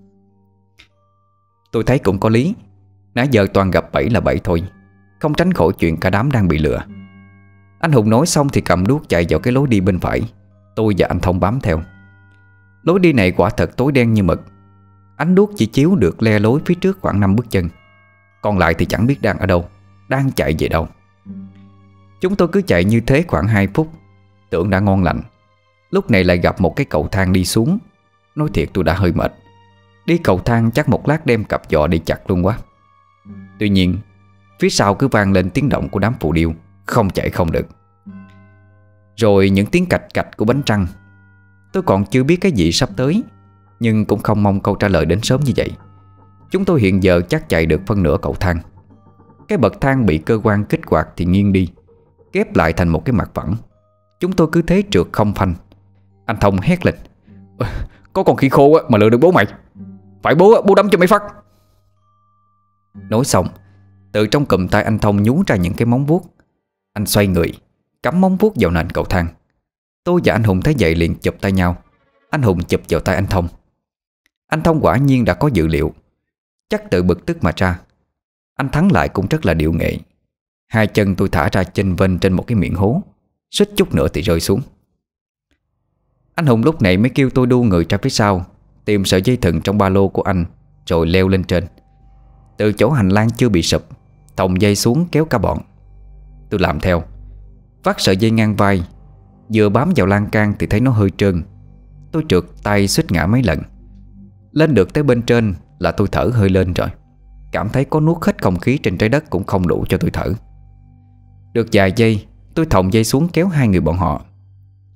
Tôi thấy cũng có lý. Nãy giờ toàn gặp bẫy là bẫy thôi, không tránh khỏi chuyện cả đám đang bị lừa. Anh Hùng nói xong thì cầm đuốc chạy vào cái lối đi bên phải. Tôi và anh Thông bám theo. Lối đi này quả thật tối đen như mực. Ánh đuốc chỉ chiếu được le lối phía trước khoảng năm bước chân, còn lại thì chẳng biết đang ở đâu, đang chạy về đâu. Chúng tôi cứ chạy như thế khoảng hai phút, tưởng đã ngon lành. Lúc này lại gặp một cái cầu thang đi xuống. Nói thiệt tôi đã hơi mệt. Đi cầu thang chắc một lát đem cặp giò đi chặt luôn quá. Tuy nhiên phía sau cứ vang lên tiếng động của đám phù điêu, không chạy không được. Rồi những tiếng cạch cạch của bánh trăng. Tôi còn chưa biết cái gì sắp tới, nhưng cũng không mong câu trả lời đến sớm như vậy. Chúng tôi hiện giờ chắc chạy được phân nửa cầu thang. Cái bậc thang bị cơ quan kích hoạt thì nghiêng đi, ghép lại thành một cái mặt phẳng. Chúng tôi cứ thế trượt không phanh. Anh Thông hét lên: có con khỉ khô mà lừa được bố mày. Phải bố bố đấm cho mấy phát. Nói xong, từ trong cụm tay anh Thông nhú ra những cái móng vuốt. Anh xoay người, cắm móng vuốt vào nền cầu thang. Tôi và anh Hùng thấy vậy liền chụp tay nhau. Anh Hùng chụp vào tay anh Thông. Anh Thông quả nhiên đã có dự liệu, chắc tự bực tức mà ra. Anh Thắng lại cũng rất là điệu nghệ. Hai chân tôi thả ra chênh vênh trên một cái miệng hố, suýt chút nữa thì rơi xuống. Anh Hùng lúc này mới kêu tôi đu người ra phía sau, tìm sợi dây thừng trong ba lô của anh, rồi leo lên trên. Từ chỗ hành lang chưa bị sụp, thòng dây xuống kéo cả bọn. Tôi làm theo, vắt sợi dây ngang vai. Vừa bám vào lan can thì thấy nó hơi trơn. Tôi trượt tay suýt ngã mấy lần. Lên được tới bên trên là tôi thở hơi lên rồi. Cảm thấy có nuốt hết không khí trên trái đất cũng không đủ cho tôi thở. Được vài giây, tôi thòng dây xuống kéo hai người bọn họ.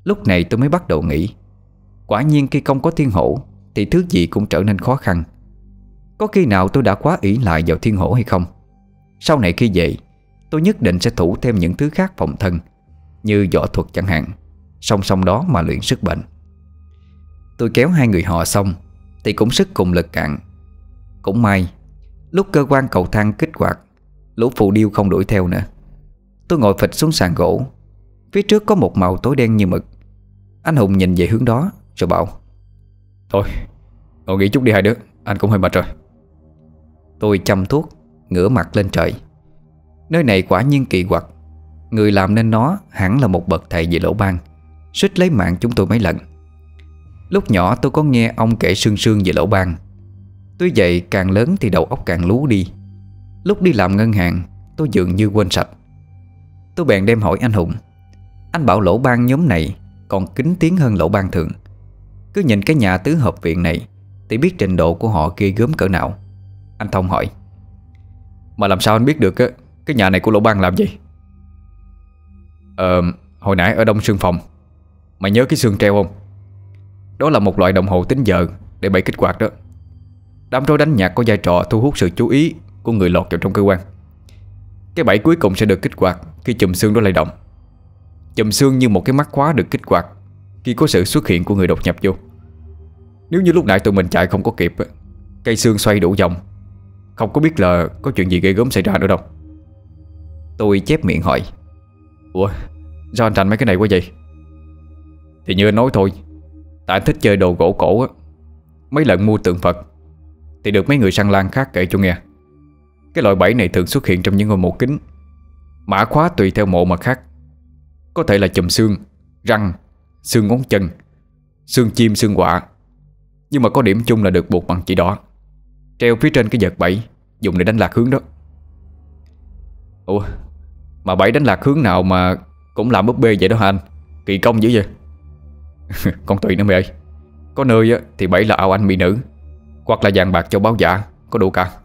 Lúc này tôi mới bắt đầu nghĩ, quả nhiên khi không có thiên hổ thì thứ gì cũng trở nên khó khăn. Có khi nào tôi đã quá ỷ lại vào thiên hổ hay không? Sau này khi về, tôi nhất định sẽ thủ thêm những thứ khác phòng thân, như võ thuật chẳng hạn, song song đó mà luyện sức bệnh. Tôi kéo hai người họ xong thì cũng sức cùng lực cạn. Cũng may lúc cơ quan cầu thang kích hoạt, lũ phù điêu không đuổi theo nữa. Tôi ngồi phịch xuống sàn gỗ. Phía trước có một màu tối đen như mực. Anh Hùng nhìn về hướng đó rồi bảo: "Thôi, ngồi nghỉ chút đi hai đứa, anh cũng hơi mệt rồi." Tôi châm thuốc, ngửa mặt lên trời. Nơi này quả nhiên kỳ quặc. Người làm nên nó hẳn là một bậc thầy về lỗ ban, suýt lấy mạng chúng tôi mấy lần. Lúc nhỏ tôi có nghe ông kể sương sương về lỗ ban. Tuy vậy càng lớn thì đầu óc càng lú đi. Lúc đi làm ngân hàng tôi dường như quên sạch. Tôi bèn đem hỏi anh Hùng. Anh bảo lỗ ban nhóm này còn kín tiếng hơn lỗ ban thường. Cứ nhìn cái nhà tứ hợp viện này thì biết trình độ của họ ghê gớm cỡ nào. Anh Thông hỏi: "Mà làm sao anh biết được á, cái nhà này của lỗ ban làm gì?" Ờ, hồi nãy ở đông sương phòng, mày nhớ cái sương treo không? Đó là một loại đồng hồ tính giờ để bày kích hoạt đó. Đám rối đánh nhạc có vai trò thu hút sự chú ý của người lọt vào trong cơ quan. Cái bẫy cuối cùng sẽ được kích hoạt khi chùm xương đó lay động. Chùm xương như một cái mắt khóa được kích hoạt khi có sự xuất hiện của người đột nhập vô. Nếu như lúc nãy tụi mình chạy không có kịp, cây xương xoay đủ vòng, không có biết là có chuyện gì ghê gớm xảy ra nữa đâu. Tôi chép miệng hỏi: "Ủa, sao anh rành mấy cái này quá vậy?" Thì như anh nói thôi, tại anh thích chơi đồ gỗ cổ á. Mấy lần mua tượng Phật thì được mấy người săn lan khác kể cho nghe. Cái loại bẫy này thường xuất hiện trong những ngôi mộ kính. Mã khóa tùy theo mộ mà khác. Có thể là chùm xương, răng, xương ngón chân, xương chim, xương quạ. Nhưng mà có điểm chung là được buộc bằng chỉ đỏ, treo phía trên cái vợt bẫy, dùng để đánh lạc hướng đó. Ủa, mà bẫy đánh lạc hướng nào mà cũng làm búp bê vậy đó hả anh? Kỳ công dữ vậy. Con tùy nữa mày ơi. Có nơi á, thì bẫy là ảo anh mỹ nữ, hoặc là vàng bạc châu báu giả, có đủ cả.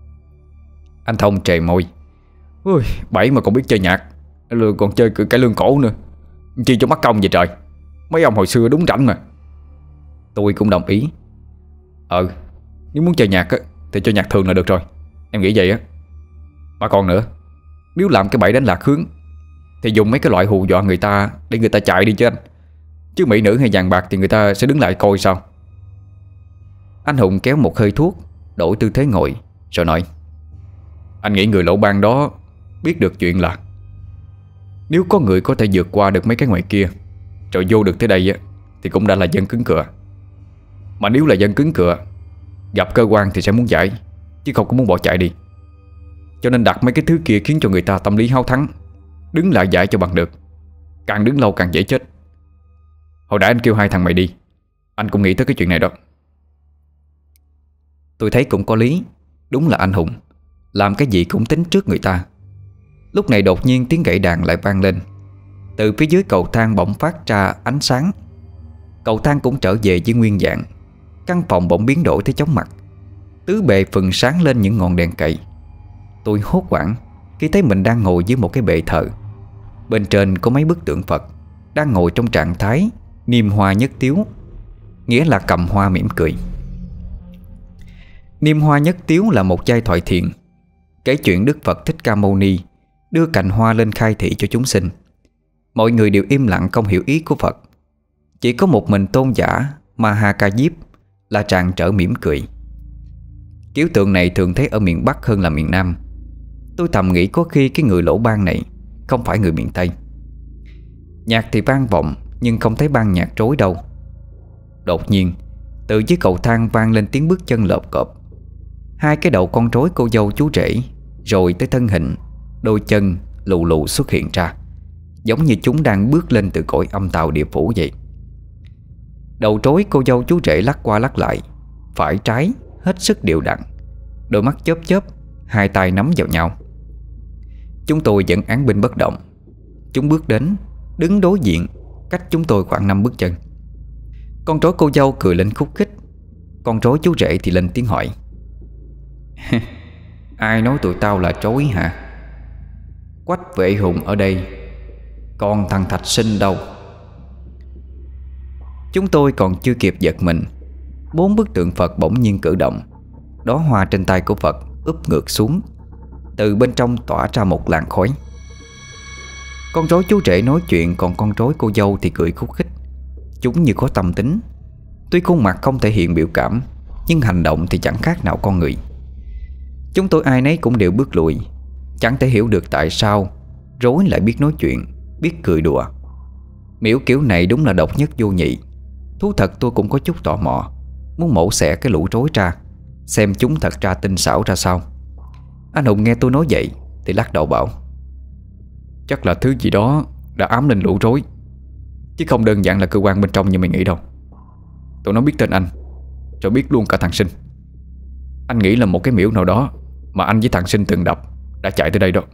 Anh Thông trề môi: "Ui, bẫy mà còn biết chơi nhạc, còn chơi cái lương cổ nữa, chi cho mắc công vậy trời. Mấy ông hồi xưa đúng rảnh mà." Tôi cũng đồng ý. Ờ, nếu muốn chơi nhạc á, thì chơi nhạc thường là được rồi. Em nghĩ vậy á. Mà còn nữa, nếu làm cái bẫy đánh lạc hướng thì dùng mấy cái loại hù dọa người ta để người ta chạy đi chứ anh. Chứ mỹ nữ hay vàng bạc thì người ta sẽ đứng lại coi sao. Anh Hùng kéo một hơi thuốc, đổi tư thế ngồi, rồi nói: "Anh nghĩ người lỗ ban đó biết được chuyện là nếu có người có thể vượt qua được mấy cái ngoài kia rồi vô được tới đây á, thì cũng đã là dân cứng cựa. Mà nếu là dân cứng cựa, gặp cơ quan thì sẽ muốn giải, chứ không có muốn bỏ chạy đi. Cho nên đặt mấy cái thứ kia khiến cho người ta tâm lý háo thắng, đứng lại giải cho bằng được. Càng đứng lâu càng dễ chết. Hồi nãy anh kêu hai thằng mày đi, anh cũng nghĩ tới cái chuyện này đó." Tôi thấy cũng có lý. Đúng là anh Hùng làm cái gì cũng tính trước người ta. Lúc này đột nhiên tiếng gậy đàn lại vang lên. Từ phía dưới cầu thang bỗng phát ra ánh sáng. Cầu thang cũng trở về với nguyên dạng. Căn phòng bỗng biến đổi tới chóng mặt. Tứ bề phừng sáng lên những ngọn đèn cậy. Tôi hốt hoảng khi thấy mình đang ngồi dưới một cái bệ thờ. Bên trên có mấy bức tượng Phật đang ngồi trong trạng thái niêm hoa nhất tiếu, nghĩa là cầm hoa mỉm cười. Niêm hoa nhất tiếu là một giai thoại thiền kể chuyện Đức Phật Thích Ca Mâu Ni đưa cành hoa lên khai thị cho chúng sinh. Mọi người đều im lặng không hiểu ý của Phật. Chỉ có một mình tôn giả Mahakajip là tràn trở mỉm cười. Kiểu tượng này thường thấy ở miền Bắc hơn là miền Nam. Tôi thầm nghĩ có khi cái người lỗ ban này không phải người miền Tây. Nhạc thì vang vọng nhưng không thấy ban nhạc trối đâu. Đột nhiên từ dưới cầu thang vang lên tiếng bước chân lộp cộp. Hai cái đầu con rối cô dâu chú rể, rồi tới thân hình, đôi chân lù lù xuất hiện ra, giống như chúng đang bước lên từ cõi âm tào địa phủ vậy. Đầu rối cô dâu chú rể lắc qua lắc lại, phải trái hết sức đều đặn, đôi mắt chớp chớp, hai tay nắm vào nhau. Chúng tôi vẫn án binh bất động. Chúng bước đến, đứng đối diện, cách chúng tôi khoảng năm bước chân. Con rối cô dâu cười lên khúc khích. Con rối chú rể thì lên tiếng hỏi: "Ai nói tụi tao là trối hả? Quách Vệ Hùng ở đây, còn thằng Thạch Sinh đâu?" Chúng tôi còn chưa kịp giật mình, bốn bức tượng Phật bỗng nhiên cử động. Đóa hoa trên tay của Phật úp ngược xuống, từ bên trong tỏa ra một làn khói. Con rối chú rể nói chuyện, còn con rối cô dâu thì cười khúc khích. Chúng như có tâm tính. Tuy khuôn mặt không thể hiện biểu cảm, nhưng hành động thì chẳng khác nào con người. Chúng tôi ai nấy cũng đều bước lùi, chẳng thể hiểu được tại sao rối lại biết nói chuyện, biết cười đùa. Miễu kiểu này đúng là độc nhất vô nhị. Thú thật tôi cũng có chút tò mò, muốn mổ xẻ cái lũ rối ra, xem chúng thật ra tinh xảo ra sao. Anh Hùng nghe tôi nói vậy thì lắc đầu bảo: chắc là thứ gì đó đã ám lên lũ rối, chứ không đơn giản là cơ quan bên trong như mày nghĩ đâu. Tụi nó biết tên anh, rồi biết luôn cả thằng Sinh. Anh nghĩ là một cái miễu nào đó mà anh với thằng Sinh từng đập đã chạy tới đây đó.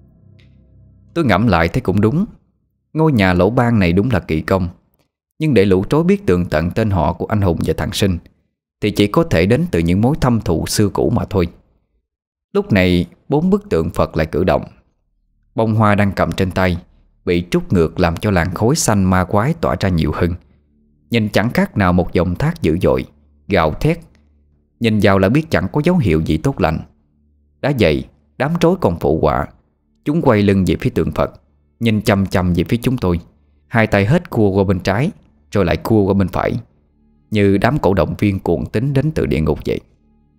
Tôi ngẫm lại thấy cũng đúng. Ngôi nhà lỗ ban này đúng là kỳ công, nhưng để lũ rối biết tường tận tên họ của anh Hùng và thằng Sinh thì chỉ có thể đến từ những mối thâm thù xưa cũ mà thôi. Lúc này bốn bức tượng Phật lại cử động. Bông hoa đang cầm trên tay bị trút ngược, làm cho làn khói xanh ma quái tỏa ra nhiều hơn. Nhìn chẳng khác nào một dòng thác dữ dội, gào thét. Nhìn vào là biết chẳng có dấu hiệu gì tốt lành. Đã vậy đám rối còn phụ họa. Chúng quay lưng về phía tượng Phật, nhìn chăm chăm về phía chúng tôi, hai tay hết cua qua bên trái rồi lại cua qua bên phải, như đám cổ động viên cuồng tín đến từ địa ngục vậy.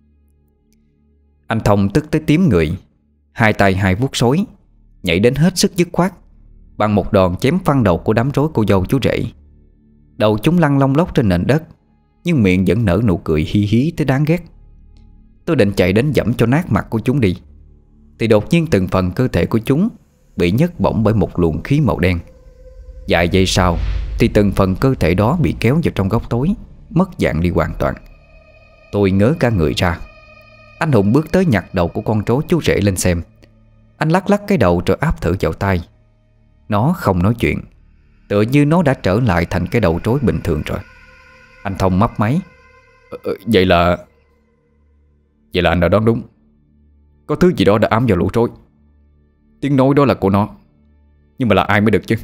Anh Thông tức tới tím người, hai tay hai vuốt sối, nhảy đến hết sức dứt khoát, bằng một đòn chém phăng đầu của đám rối cô dâu chú rể. Đầu chúng lăn lông lốc trên nền đất, nhưng miệng vẫn nở nụ cười hi hí tới đáng ghét. Tôi định chạy đến giẫm cho nát mặt của chúng đi, thì đột nhiên từng phần cơ thể của chúng bị nhấc bổng bởi một luồng khí màu đen. Vài giây sau thì từng phần cơ thể đó bị kéo vào trong góc tối, mất dạng đi hoàn toàn. Tôi ngớ cả người ra. Anh Hùng bước tới nhặt đầu của con rối chú rể lên xem. Anh lắc lắc cái đầu rồi áp thử vào tai. Nó không nói chuyện, tựa như nó đã trở lại thành cái đầu rối bình thường rồi. Anh Thông mấp máy: ờ, Vậy là Vậy là anh đã đoán đúng. Có thứ gì đó đã ám vào lũ rối. Tiếng nói đó là của nó, nhưng mà là ai mới được chứ?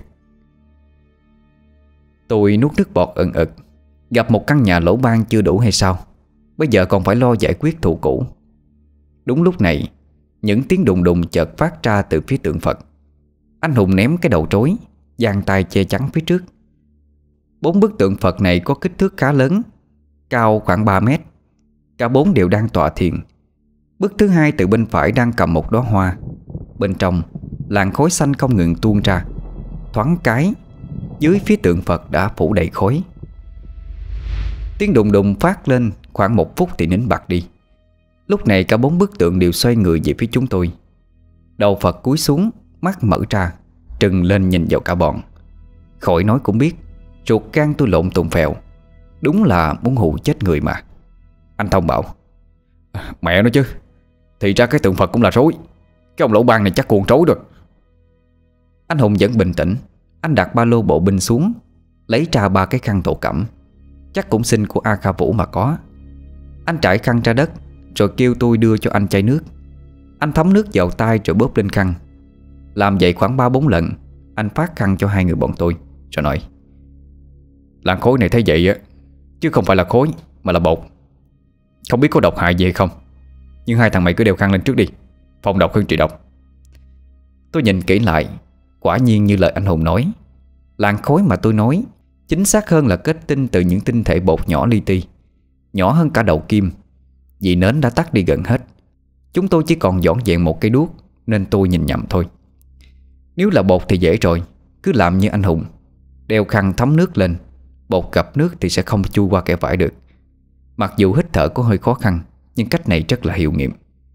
Tôi nuốt nước bọt ẩn ực. Gặp một căn nhà lỗ ban chưa đủ hay sao? Bây giờ còn phải lo giải quyết thù cũ. Đúng lúc này, những tiếng đùng đùng chợt phát ra từ phía tượng Phật. Anh Hùng ném cái đầu rối, giang tay che chắn phía trước. Bốn bức tượng Phật này có kích thước khá lớn, cao khoảng ba mét. Cả bốn đều đang tọa thiền. Bức thứ hai từ bên phải đang cầm một đóa hoa. Bên trong làn khói xanh không ngừng tuôn ra. Thoáng cái, dưới phía tượng Phật đã phủ đầy khói. Tiếng đùng đùng phát lên khoảng một phút thì nín bặt đi. Lúc này cả bốn bức tượng đều xoay người về phía chúng tôi. Đầu Phật cúi xuống, mắt mở ra, trừng lên nhìn vào cả bọn. Khỏi nói cũng biết, ruột gan tôi lộn tùng phèo. Đúng là muốn hù chết người mà. Anh Thông bảo: mẹ nó chứ, thì ra cái tượng Phật cũng là rối. Cái ông lỗ ban này chắc cuồng rối rồi. Anh Hùng vẫn bình tĩnh. Anh đặt ba lô bộ binh xuống, lấy ra ba cái khăn thổ cẩm, chắc cũng xin của A Kha Vũ mà có. Anh trải khăn ra đất, rồi kêu tôi đưa cho anh chai nước. Anh thấm nước vào tay rồi bóp lên khăn. Làm vậy khoảng ba bốn lần. Anh phát khăn cho hai người bọn tôi, rồi nói: làn khói này thấy vậy á, chứ không phải là khói mà là bột. Không biết có độc hại gì hay không, nhưng hai thằng mày cứ đeo khăn lên trước đi, phòng độc hơn trị độc. Tôi nhìn kỹ lại, quả nhiên như lời anh Hùng nói. Làn khói mà tôi nói chính xác hơn là kết tinh từ những tinh thể bột nhỏ li ti, nhỏ hơn cả đầu kim. Vì nến đã tắt đi gần hết, chúng tôi chỉ còn dọn dẹn một cây đuốc, nên tôi nhìn nhầm thôi. Nếu là bột thì dễ rồi, cứ làm như anh Hùng, đeo khăn thấm nước lên. Bột gặp nước thì sẽ không chui qua kẽ vải được. Mặc dù hít thở có hơi khó khăn, nhưng cách này rất là hiệu nghiệm.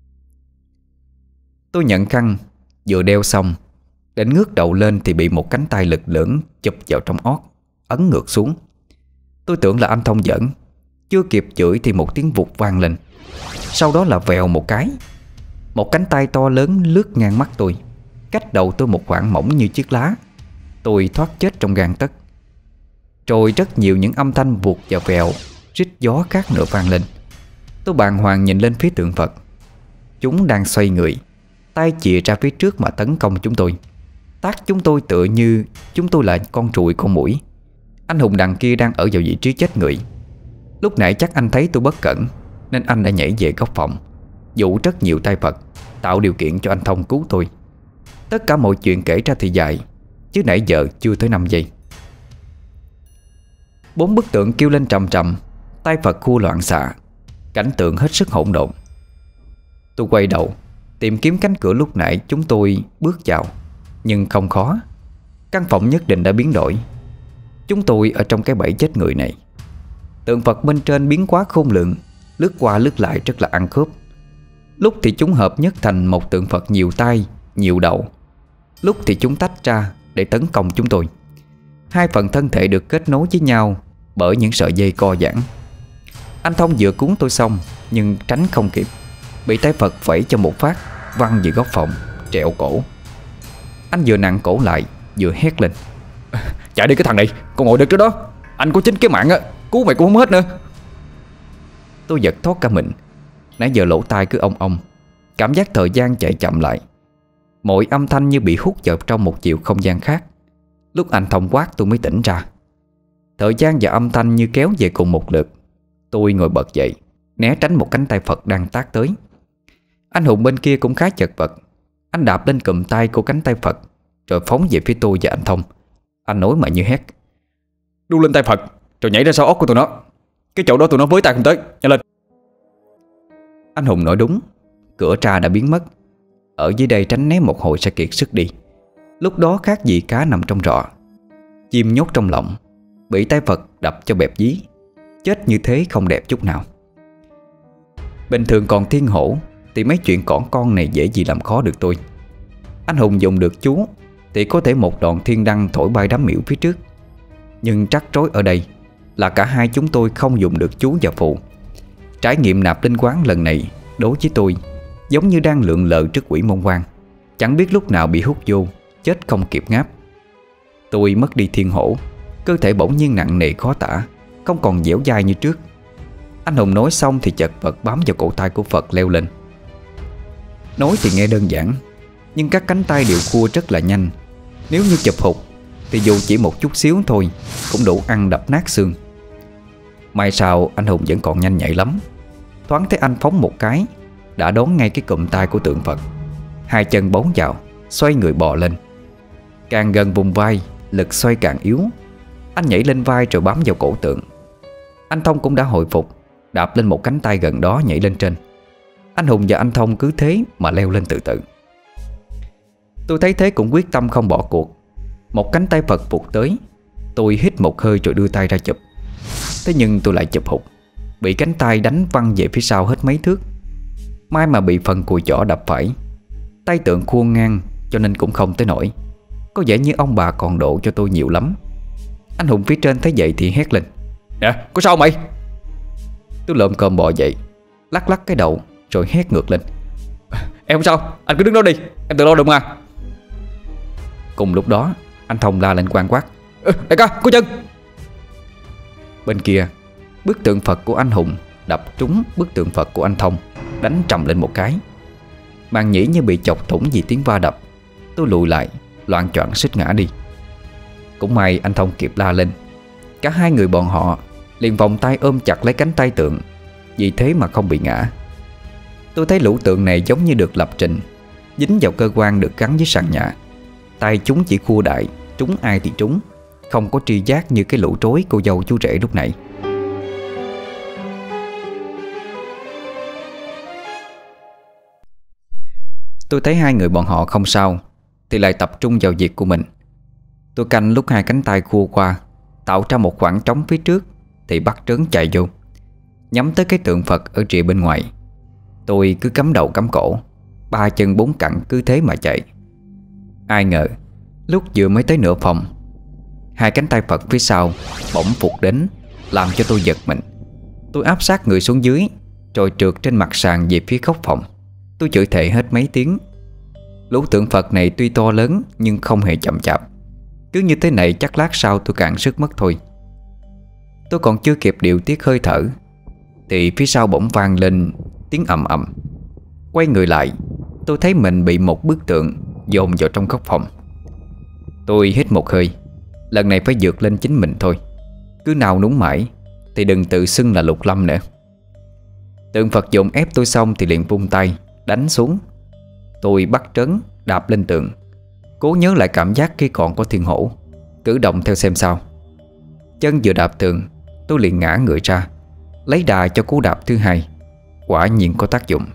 Tôi nhận khăn, vừa đeo xong, đến ngước đầu lên thì bị một cánh tay lực lưỡng chụp vào trong ót, ấn ngược xuống. Tôi tưởng là anh Thông giỡn. Chưa kịp chửi thì một tiếng vụt vang lên. Sau đó là vèo một cái, một cánh tay to lớn lướt ngang mắt tôi, cách đầu tôi một khoảng mỏng như chiếc lá. Tôi thoát chết trong gang tấc. Rồi rất nhiều những âm thanh vụt và vèo, rít gió khác nữa vang lên. Tôi bàng hoàng nhìn lên phía tượng Phật. Chúng đang xoay người, tay chìa ra phía trước mà tấn công chúng tôi. Tác chúng tôi tựa như chúng tôi là con ruồi con muỗi. Anh Hùng đằng kia đang ở vào vị trí chết người. Lúc nãy chắc anh thấy tôi bất cẩn nên anh đã nhảy về góc phòng, dụ rất nhiều tay Phật, tạo điều kiện cho anh Thông cứu tôi. Tất cả mọi chuyện kể ra thì dài, chứ nãy giờ chưa tới năm giây. Bốn bức tượng kêu lên trầm trầm, tay Phật khua loạn xạ, cảnh tượng hết sức hỗn độn. Tôi quay đầu tìm kiếm cánh cửa lúc nãy chúng tôi bước vào, nhưng không khó. Căn phòng nhất định đã biến đổi. Chúng tôi ở trong cái bẫy chết người này. Tượng Phật bên trên biến quá khôn lường, lướt qua lướt lại rất là ăn khớp. Lúc thì chúng hợp nhất thành một tượng Phật nhiều tay, nhiều đầu. Lúc thì chúng tách ra để tấn công chúng tôi. Hai phần thân thể được kết nối với nhau bởi những sợi dây co giãn. Anh Thông vừa cuốn tôi xong nhưng tránh không kịp, bị tay Phật phẩy cho một phát, văng về góc phòng, trẹo cổ. Anh vừa nặng cổ lại vừa hét lên: "Chạy đi cái thằng này, con ngồi được trước đó. Anh có chính cái mạng á, cứu mày cũng không hết nữa." Tôi giật thoát cả mình. Nãy giờ lỗ tai cứ ong ong, cảm giác thời gian chạy chậm lại. Mọi âm thanh như bị hút vào trong một chiều không gian khác. Lúc anh Thông quát tôi mới tỉnh ra. Thời gian và âm thanh như kéo về cùng một lượt. Tôi ngồi bật dậy, né tránh một cánh tay Phật đang tát tới. Anh Hùng bên kia cũng khá chật vật. Anh đạp lên cụm tay của cánh tay Phật, rồi phóng về phía tôi và anh Thông. Anh nói mà như hét: "Đu lên tay Phật, rồi nhảy ra sau ốc của tụi nó. Cái chỗ đó tụi nó với tay không tới, nhanh lên." Anh Hùng nói đúng. Cửa ra đã biến mất. Ở dưới đây tránh né một hồi sẽ kiệt sức đi. Lúc đó khác gì cá nằm trong rọ. Chim nhốt trong lọng, bị tay Phật đập cho bẹp dí. Chết như thế không đẹp chút nào. Bình thường còn thiên hổ thì mấy chuyện cỏn con này dễ gì làm khó được tôi. Anh Hùng dùng được chú thì có thể một đòn thiên đăng thổi bay đám miễu phía trước. Nhưng trắc rối ở đây là cả hai chúng tôi không dùng được chú và phụ. Trải nghiệm nạp linh quán lần này đối với tôi giống như đang lượn lờ trước quỷ môn quan, chẳng biết lúc nào bị hút vô, chết không kịp ngáp. Tôi mất đi thiên hổ, cơ thể bỗng nhiên nặng nề khó tả, không còn dẻo dai như trước. Anh Hùng nói xong thì chật vật bám vào cổ tay của Phật leo lên. Nói thì nghe đơn giản, nhưng các cánh tay đều cua rất là nhanh. Nếu như chụp hụt thì dù chỉ một chút xíu thôi cũng đủ ăn đập nát xương. May sao anh Hùng vẫn còn nhanh nhạy lắm. Thoáng thấy anh phóng một cái đã đón ngay cái cụm tay của tượng Phật. Hai chân bấu vào, xoay người bò lên. Càng gần vùng vai, lực xoay càng yếu. Anh nhảy lên vai rồi bám vào cổ tượng. Anh Thông cũng đã hồi phục, đạp lên một cánh tay gần đó nhảy lên trên. Anh Hùng và anh Thông cứ thế mà leo lên từ từ. Tôi thấy thế cũng quyết tâm không bỏ cuộc. Một cánh tay Phật vụt tới. Tôi hít một hơi rồi đưa tay ra chụp. Thế nhưng tôi lại chụp hụt, bị cánh tay đánh văng về phía sau hết mấy thước. May mà bị phần cùi chỏ đập phải. Tay tượng khuôn ngang cho nên cũng không tới nổi. Có vẻ như ông bà còn độ cho tôi nhiều lắm. Anh Hùng phía trên thấy vậy thì hét lên: "Nè, có sao mày?" Tôi lồm cồm bò dậy, lắc lắc cái đầu rồi hét ngược lên: "Em không sao, anh cứ đứng đó đi, em tự lo được mà." Cùng lúc đó anh Thông la lên quang quát: "Ừ, đại ca, có chân." Bên kia, bức tượng Phật của anh Hùng đập trúng bức tượng Phật của anh Thông, đánh trầm lên một cái. Màn nhĩ như bị chọc thủng vì tiếng va đập. Tôi lùi lại, loạng choạng suýt ngã đi. Cũng may anh Thông kịp la lên. Cả hai người bọn họ liền vòng tay ôm chặt lấy cánh tay tượng, vì thế mà không bị ngã. Tôi thấy lũ tượng này giống như được lập trình, dính vào cơ quan được gắn với sàn nhà. Tay chúng chỉ khua đại, trúng ai thì trúng, không có tri giác như cái lũ trối cô dâu chú rể lúc nãy. Tôi thấy hai người bọn họ không sao thì lại tập trung vào việc của mình. Tôi canh lúc hai cánh tay khua qua, tạo ra một khoảng trống phía trước thì bắt trớn chạy vô, nhắm tới cái tượng Phật ở rìa bên ngoài. Tôi cứ cắm đầu cắm cổ, ba chân bốn cẳng cứ thế mà chạy. Ai ngờ lúc vừa mới tới nửa phòng, hai cánh tay Phật phía sau bỗng vụt đến, làm cho tôi giật mình. Tôi áp sát người xuống dưới, rồi trượt trên mặt sàn về phía góc phòng. Tôi chửi thề hết mấy tiếng. Lũ tượng Phật này tuy to lớn nhưng không hề chậm chạp. Cứ như thế này chắc lát sau tôi cạn sức mất thôi. Tôi còn chưa kịp điều tiết hơi thở thì phía sau bỗng vang lên tiếng ầm ầm. Quay người lại, tôi thấy mình bị một bức tượng dồn vào trong góc phòng. Tôi hít một hơi, lần này phải vượt lên chính mình thôi. Cứ nào núng mãi thì đừng tự xưng là Lục Lâm nữa. Tượng Phật dồn ép tôi xong thì liền vung tay đánh xuống. Tôi bắt trấn đạp lên tượng, cố nhớ lại cảm giác khi còn có thiên hổ, cử động theo xem sao. Chân vừa đạp tượng, tôi liền ngã người ra, lấy đà cho cú đạp thứ hai. Quả nhiên có tác dụng.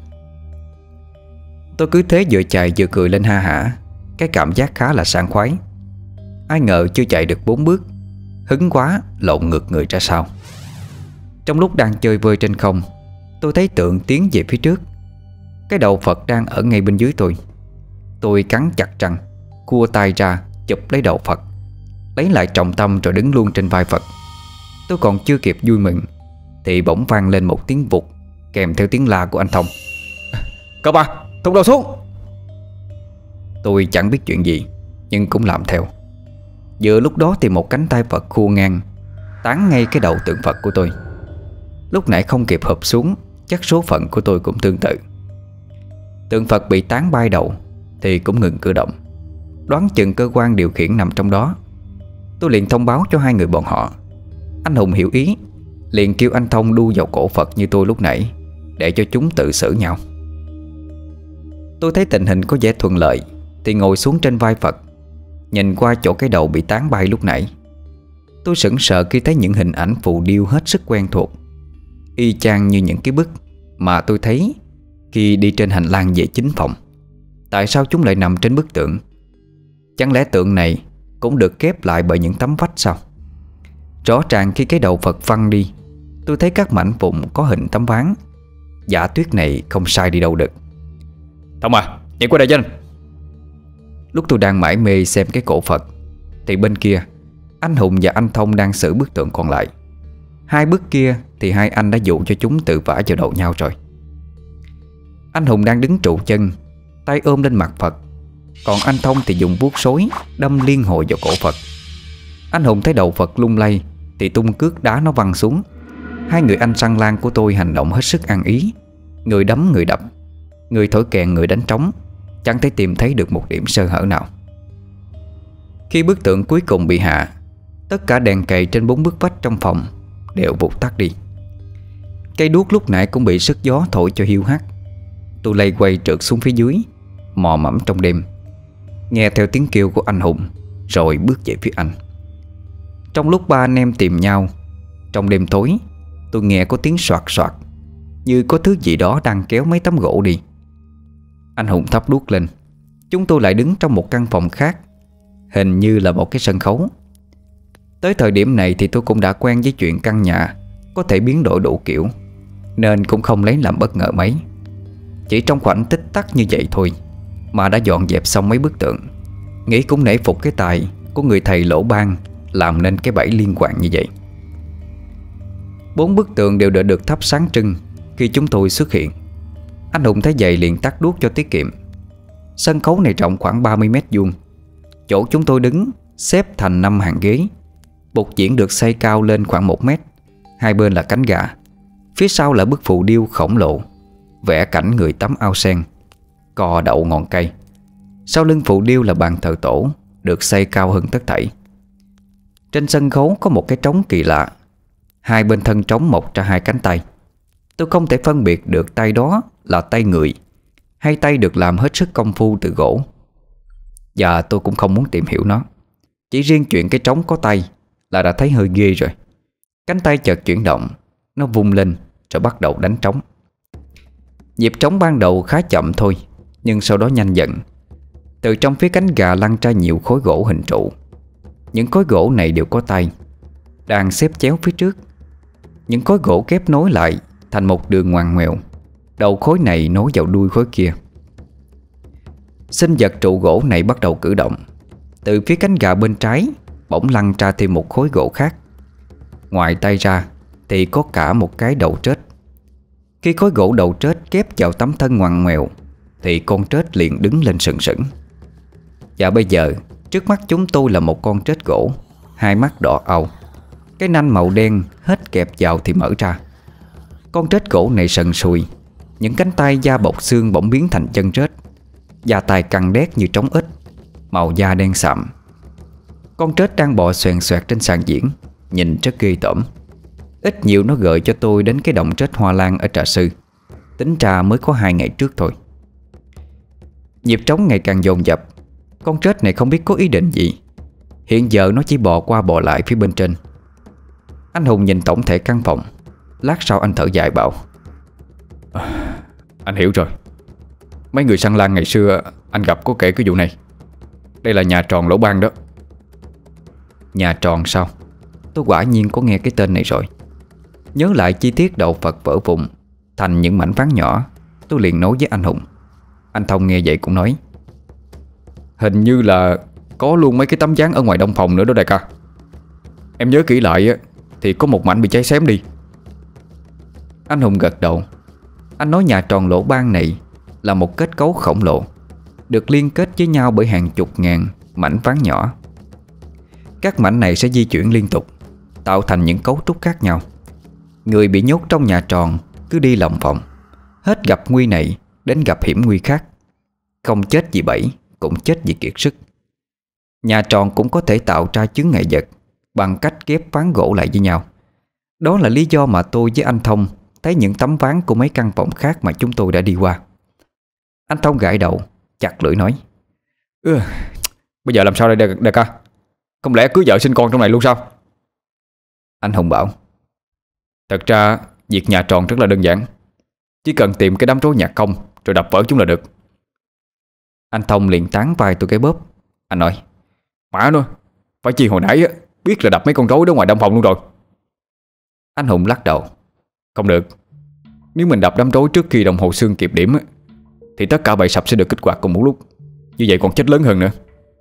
Tôi cứ thế vừa chạy vừa cười lên ha hả. Cái cảm giác khá là sảng khoái. Ai ngờ chưa chạy được bốn bước, hứng quá lộn ngược người ra sau. Trong lúc đang chơi vơi trên không, tôi thấy tượng tiến về phía trước. Cái đầu Phật đang ở ngay bên dưới tôi. Tôi cắn chặt răng, cua tay ra chụp lấy đầu Phật, lấy lại trọng tâm rồi đứng luôn trên vai Phật. Tôi còn chưa kịp vui mừng thì bỗng vang lên một tiếng vụt, kèm theo tiếng la của anh Thông. Cậu ba, thụt đầu xuống. Tôi chẳng biết chuyện gì, nhưng cũng làm theo. Giữa lúc đó thì một cánh tay Phật khua ngang, tán ngay cái đầu tượng Phật của tôi. Lúc nãy không kịp hụp xuống, chắc số phận của tôi cũng tương tự. Tượng Phật bị tán bay đầu thì cũng ngừng cử động. Đoán chừng cơ quan điều khiển nằm trong đó. Tôi liền thông báo cho hai người bọn họ. Anh Hùng hiểu ý, liền kêu anh Thông đu vào cổ Phật như tôi lúc nãy, để cho chúng tự xử nhau. Tôi thấy tình hình có vẻ thuận lợi thì ngồi xuống trên vai Phật, nhìn qua chỗ cái đầu bị tán bay lúc nãy. Tôi sững sờ khi thấy những hình ảnh phù điêu hết sức quen thuộc, y chang như những cái bức mà tôi thấy khi đi trên hành lang về chính phòng. Tại sao chúng lại nằm trên bức tượng? Chẳng lẽ tượng này cũng được kép lại bởi những tấm vách sao? Rõ ràng khi cái đầu Phật văng đi, tôi thấy các mảnh vụn có hình tấm ván. Giả tuyết này không sai đi đâu được. Thông à, nhảy qua đây cho anh. Lúc tôi đang mải mê xem cái cổ Phật thì bên kia anh Hùng và anh Thông đang xử bức tượng còn lại. Hai bức kia thì hai anh đã dụ cho chúng tự vả vào đầu nhau rồi. Anh Hùng đang đứng trụ chân, tay ôm lên mặt Phật, còn anh Thông thì dùng vuốt sối đâm liên hồi vào cổ Phật. Anh Hùng thấy đầu Phật lung lay thì tung cước đá nó văng xuống. Hai người anh săn lan của tôi hành động hết sức ăn ý, người đấm người đập, người thổi kèn người đánh trống, chẳng thể tìm thấy được một điểm sơ hở nào. Khi bức tượng cuối cùng bị hạ, tất cả đèn cầy trên bốn bức vách trong phòng đều vụt tắt đi. Cây đuốc lúc nãy cũng bị sức gió thổi cho hiu hắt. Tôi lay quay trượt xuống phía dưới, mò mẫm trong đêm, nghe theo tiếng kêu của anh Hùng, rồi bước về phía anh. Trong lúc ba anh em tìm nhau trong đêm tối, tôi nghe có tiếng soạt soạt, như có thứ gì đó đang kéo mấy tấm gỗ đi. Anh Hùng thắp đuốc lên. Chúng tôi lại đứng trong một căn phòng khác, hình như là một cái sân khấu. Tới thời điểm này thì tôi cũng đã quen với chuyện căn nhà có thể biến đổi đủ kiểu, nên cũng không lấy làm bất ngờ mấy. Chỉ trong khoảnh tích tắc như vậy thôi mà đã dọn dẹp xong mấy bức tượng. Nghĩ cũng nể phục cái tài của người thầy lỗ ban làm nên cái bẫy liên quan như vậy. Bốn bức tượng đều đã được thắp sáng trưng khi chúng tôi xuất hiện. Anh Hùng thấy vậy liền tắt đuốc cho tiết kiệm. Sân khấu này rộng khoảng ba mươi mét vuông. Chỗ chúng tôi đứng xếp thành năm hàng ghế. Bục diễn được xây cao lên khoảng một mét. Hai bên là cánh gà. Phía sau là bức phù điêu khổng lồ vẽ cảnh người tắm ao sen, cò đậu ngọn cây. Sau lưng phù điêu là bàn thờ tổ được xây cao hơn tất thảy. Trên sân khấu có một cái trống kỳ lạ. Hai bên thân trống mọc ra hai cánh tay. Tôi không thể phân biệt được tay đó là tay người hay tay được làm hết sức công phu từ gỗ. Và tôi cũng không muốn tìm hiểu nó. Chỉ riêng chuyện cái trống có tay là đã thấy hơi ghê rồi. Cánh tay chợt chuyển động, nó vung lên rồi bắt đầu đánh trống. Nhịp trống ban đầu khá chậm thôi, nhưng sau đó nhanh dần. Từ trong phía cánh gà lăn ra nhiều khối gỗ hình trụ. Những khối gỗ này đều có tay, đang xếp chéo phía trước. Những khối gỗ ghép nối lại thành một đường ngoằn ngoèo. Đầu khối này nối vào đuôi khối kia. Sinh vật trụ gỗ này bắt đầu cử động. Từ phía cánh gà bên trái bỗng lăn ra thêm một khối gỗ khác. Ngoài tay ra thì có cả một cái đầu trết. Khi khối gỗ đầu trết kép vào tấm thân ngoằn ngoèo thì con trết liền đứng lên sừng sững. Và bây giờ trước mắt chúng tôi là một con trết gỗ, hai mắt đỏ au, cái nanh màu đen hết kẹp vào thì mở ra. Con trết gỗ này sần sùi, những cánh tay da bọc xương bỗng biến thành chân trết, da tai căng đét như trống ếch, màu da đen sạm. Con trết đang bò xoèn xoẹt trên sàn diễn, nhìn rất ghê tởm. Ít nhiều nó gợi cho tôi đến cái động trết hoa lan ở Trà Sư. Tính ra mới có hai ngày trước thôi. Nhịp trống ngày càng dồn dập. Con trết này không biết có ý định gì. Hiện giờ nó chỉ bò qua bò lại phía bên trên. Anh Hùng nhìn tổng thể căn phòng. Lát sau anh thở dài bảo: à, anh hiểu rồi. Mấy người săn lan ngày xưa anh gặp có kể cái vụ này. Đây là nhà tròn Lỗ Ban đó. Nhà tròn sao? Tôi quả nhiên có nghe cái tên này rồi. Nhớ lại chi tiết đầu Phật vỡ vụn thành những mảnh ván nhỏ, tôi liền nói với anh Hùng. Anh Thông nghe vậy cũng nói: hình như là có luôn mấy cái tấm dáng ở ngoài đông phòng nữa đó đại ca. Em nhớ kỹ lại thì có một mảnh bị cháy xém đi. Anh Hùng gật đầu. Anh nói nhà tròn Lỗ Ban này là một kết cấu khổng lồ, được liên kết với nhau bởi hàng chục ngàn mảnh ván nhỏ. Các mảnh này sẽ di chuyển liên tục, tạo thành những cấu trúc khác nhau. Người bị nhốt trong nhà tròn cứ đi lòng vòng, hết gặp nguy này đến gặp hiểm nguy khác. Không chết vì bẫy, cũng chết vì kiệt sức. Nhà tròn cũng có thể tạo ra chướng ngại vật bằng cách ghép ván gỗ lại với nhau. Đó là lý do mà tôi với anh Thông thấy những tấm ván của mấy căn phòng khác mà chúng tôi đã đi qua. Anh Thông gãi đầu, chặt lưỡi nói: ừ, bây giờ làm sao đây đại ca? Không lẽ cưới vợ sinh con trong này luôn sao? Anh Hùng bảo: thật ra việc nhà tròn rất là đơn giản. Chỉ cần tìm cái đám rối nhạc công rồi đập vỡ chúng là được. Anh Thông liền tán vai tôi cái bóp. Anh nói: mã nó, phải chi hồi nãy biết là đập mấy con rối đó ngoài đông phòng luôn rồi. Anh Hùng lắc đầu: không được. Nếu mình đập đám rối trước khi đồng hồ xương kịp điểm thì tất cả bậy sập sẽ được kích hoạt cùng một lúc. Như vậy còn chết lớn hơn nữa.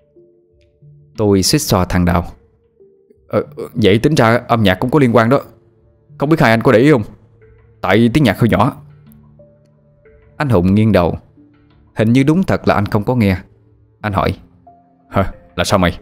Tôi xích xoa thằng Đào: ờ, vậy tính ra âm nhạc cũng có liên quan đó. Không biết hai anh có để ý không? Tại tiếng nhạc hơi nhỏ. Anh Hùng nghiêng đầu. Hình như đúng thật là anh không có nghe. Anh hỏi: hả, là sao mày?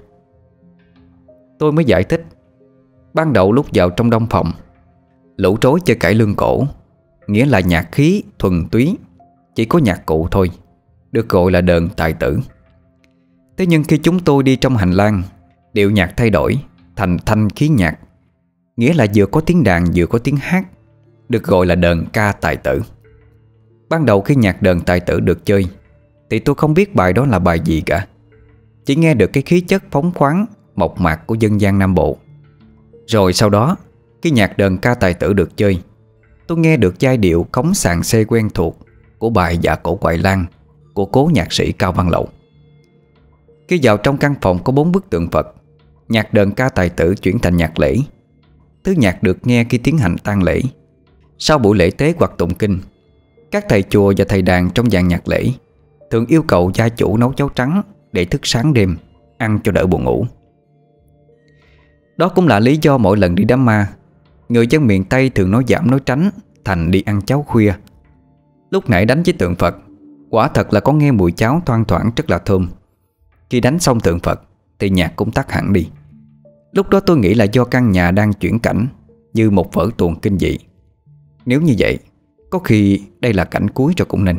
Tôi mới giải thích. Ban đầu lúc vào trong đông phòng, lũ trối chơi cải lương cổ, nghĩa là nhạc khí thuần túy, chỉ có nhạc cụ thôi, được gọi là đờn tài tử. Thế nhưng khi chúng tôi đi trong hành lang, điệu nhạc thay đổi thành thanh khí nhạc, nghĩa là vừa có tiếng đàn vừa có tiếng hát, được gọi là đờn ca tài tử. Ban đầu khi nhạc đờn tài tử được chơi thì tôi không biết bài đó là bài gì cả. Chỉ nghe được cái khí chất phóng khoáng mộc mạc của dân gian Nam Bộ. Rồi sau đó, khi nhạc đờn ca tài tử được chơi, tôi nghe được giai điệu cống sàng xê quen thuộc của bài Dạ Cổ Quại Lan của cố nhạc sĩ Cao Văn Lậu. Khi vào trong căn phòng có bốn bức tượng Phật, nhạc đờn ca tài tử chuyển thành nhạc lễ. Thứ nhạc được nghe khi tiến hành tang lễ. Sau buổi lễ tế hoặc tụng kinh, các thầy chùa và thầy đàn trong dàn nhạc lễ thường yêu cầu gia chủ nấu cháo trắng để thức sáng đêm, ăn cho đỡ buồn ngủ. Đó cũng là lý do mỗi lần đi đám ma, người dân miền Tây thường nói giảm nói tránh thành đi ăn cháo khuya. Lúc nãy đánh với tượng Phật, quả thật là có nghe mùi cháo thoang thoảng rất là thơm. Khi đánh xong tượng Phật thì nhạc cũng tắt hẳn đi. Lúc đó tôi nghĩ là do căn nhà đang chuyển cảnh, như một vở tuồng kinh dị. Nếu như vậy, có khi đây là cảnh cuối rồi cũng nên.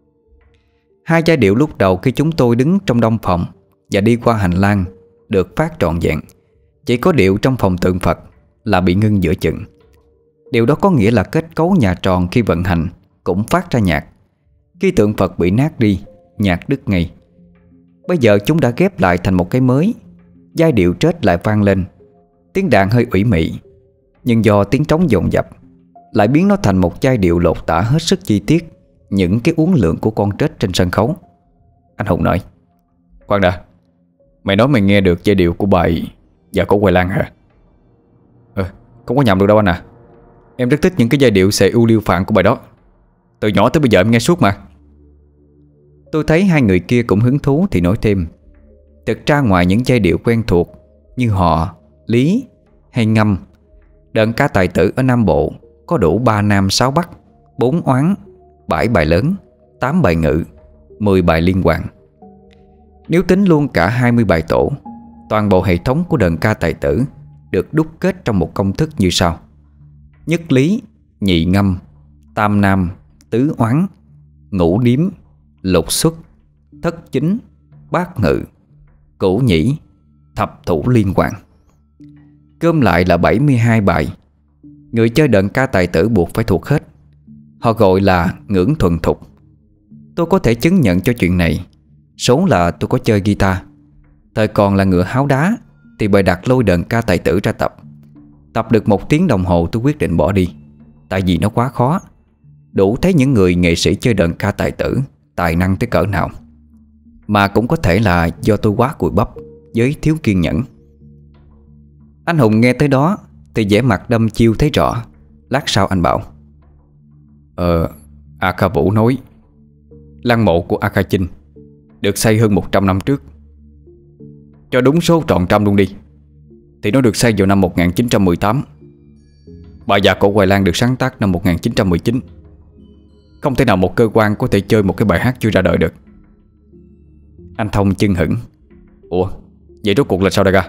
Hai giai điệu lúc đầu khi chúng tôi đứng trong đông phòng và đi qua hành lang được phát trọn vẹn. Chỉ có điệu trong phòng tượng Phật là bị ngưng giữa chừng. Điều đó có nghĩa là kết cấu nhà tròn khi vận hành cũng phát ra nhạc. Khi tượng Phật bị nát đi, nhạc đứt ngay. Bây giờ chúng đã ghép lại thành một cái mới. Giai điệu trết lại vang lên. Tiếng đàn hơi ủy mị, nhưng do tiếng trống dồn dập lại biến nó thành một giai điệu lột tả hết sức chi tiết những cái uốn lượn của con trết trên sân khấu. Anh Hùng nói: khoan đã, mày nói mày nghe được giai điệu của bài Dạ Cổ Quại Lan hả? Ờ, không có nhầm được đâu anh à. Em rất thích những cái giai điệu xệ ưu liêu phạn của bài đó. Từ nhỏ tới bây giờ em nghe suốt mà. Tôi thấy hai người kia cũng hứng thú thì nói thêm: thực ra ngoài những giai điệu quen thuộc như hò, lý hay ngâm, đờn ca tài tử ở Nam Bộ có đủ ba nam sáu bắc, bốn oán, bảy bài lớn, tám bài ngự, mười bài liên hoàn. Nếu tính luôn cả hai mươi bài tổ, toàn bộ hệ thống của đờn ca tài tử được đúc kết trong một công thức như sau: nhất lý, nhị ngâm, tam nam, tứ oán, ngũ điếm, lục xuất, thất chính, bát ngự, cửu nhĩ, thập thủ liên hoàn. Gom lại là bảy mươi hai bài. Người chơi đờn ca tài tử buộc phải thuộc hết. Họ gọi là ngưỡng thuần thục. Tôi có thể chứng nhận cho chuyện này. Số là tôi có chơi guitar. Thời còn là ngựa háo đá thì bày đặt lôi đờn ca tài tử ra tập. Tập được một tiếng đồng hồ tôi quyết định bỏ đi, tại vì nó quá khó. Đủ thấy những người nghệ sĩ chơi đờn ca tài tử tài năng tới cỡ nào. Mà cũng có thể là do tôi quá cùi bắp với thiếu kiên nhẫn. Anh Hùng nghe tới đó thì vẻ mặt đâm chiêu thấy rõ. Lát sau anh bảo: Ờ, A Kha Vũ nói lăng mộ của A Kha Chinh được xây hơn một trăm năm trước. Cho đúng số tròn trăm luôn đi, thì nó được xây vào năm một nghìn chín trăm mười tám. Bài Dạ Cổ Hoài Lan được sáng tác năm một nghìn chín trăm mười chín. Không thể nào một cơ quan có thể chơi một cái bài hát chưa ra đời được. Anh Thông chưng hửng: Ủa, vậy rốt cuộc là sao đây ra?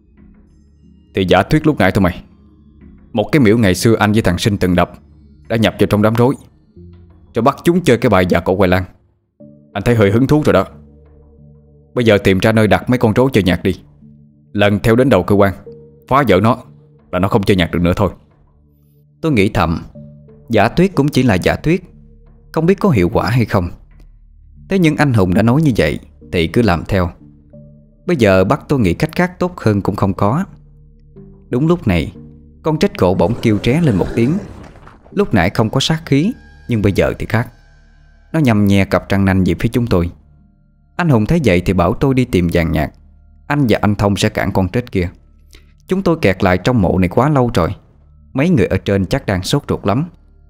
Thì giả thuyết lúc nãy thôi mày. Một cái miễu ngày xưa anh với thằng Sinh từng đập đã nhập vào trong đám rối, rồi bắt chúng chơi cái bài Dạ Cổ Hoài Lan. Anh thấy hơi hứng thú rồi đó. Bây giờ tìm ra nơi đặt mấy con rối chơi nhạc đi. Lần theo đến đầu cơ quan, phá vỡ nó là nó không chơi nhạc được nữa thôi. Tôi nghĩ thầm, giả thuyết cũng chỉ là giả thuyết, không biết có hiệu quả hay không. Thế nhưng anh Hùng đã nói như vậy thì cứ làm theo. Bây giờ bắt tôi nghĩ cách khác tốt hơn cũng không có. Đúng lúc này, con trích cổ bỗng kêu tré lên một tiếng. Lúc nãy không có sát khí, nhưng bây giờ thì khác. Nó nhằm nhẹ cặp răng nanh về phía chúng tôi. Anh Hùng thấy vậy thì bảo tôi đi tìm dàn nhạc. Anh và anh Thông sẽ cản con trích kia. Chúng tôi kẹt lại trong mộ này quá lâu rồi. Mấy người ở trên chắc đang sốt ruột lắm.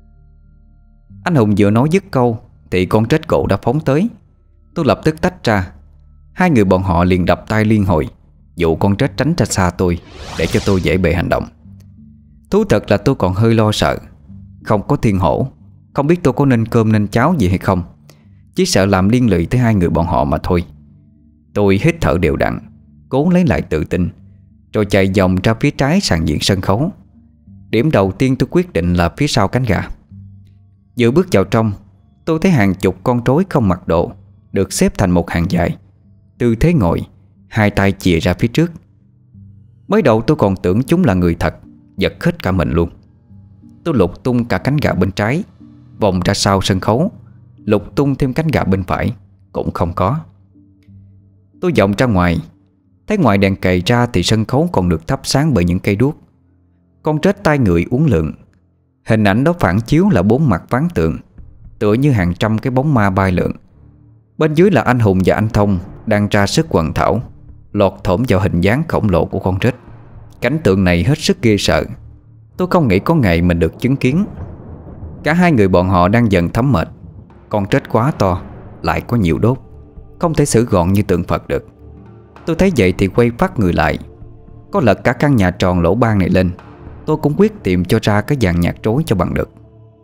Anh Hùng vừa nói dứt câu thì con trích cổ đã phóng tới. Tôi lập tức tách ra. Hai người bọn họ liền đập tay liên hồi, dụ con trích tránh ra xa tôi, để cho tôi dễ bề hành động. Thú thật là tôi còn hơi lo sợ. Không có thiên hổ, không biết tôi có nên cơm nên cháo gì hay không. Chỉ sợ làm liên lụy tới hai người bọn họ mà thôi. Tôi hít thở đều đặn, cố lấy lại tự tin, rồi chạy vòng ra phía trái sàn diễn sân khấu. Điểm đầu tiên tôi quyết định là phía sau cánh gà. Vừa bước vào trong, tôi thấy hàng chục con rối không mặc đồ được xếp thành một hàng dài, tư thế ngồi, hai tay chìa ra phía trước. Mới đầu tôi còn tưởng chúng là người thật, giật hết cả mình luôn. Tôi lục tung cả cánh gà bên trái, vòng ra sau sân khấu, lục tung thêm cánh gà bên phải, cũng không có. Tôi vòng ra ngoài, thấy ngoài đèn cày ra thì sân khấu còn được thắp sáng bởi những cây đuốc. Con trết tai người uốn lượn. Hình ảnh đó phản chiếu là bốn mặt ván tượng, tựa như hàng trăm cái bóng ma bay lượn. Bên dưới là anh Hùng và anh Thông đang ra sức quần thảo, lọt thỏm vào hình dáng khổng lồ của con trết. Cảnh tượng này hết sức ghê sợ. Tôi không nghĩ có ngày mình được chứng kiến. Cả hai người bọn họ đang dần thấm mệt. Con trết quá to, lại có nhiều đốt, không thể xử gọn như tượng Phật được. Tôi thấy vậy thì quay phát người lại. Có lật cả căn nhà tròn lỗ ban này lên. Tôi cũng quyết tìm cho ra cái dàn nhạc trối cho bằng được.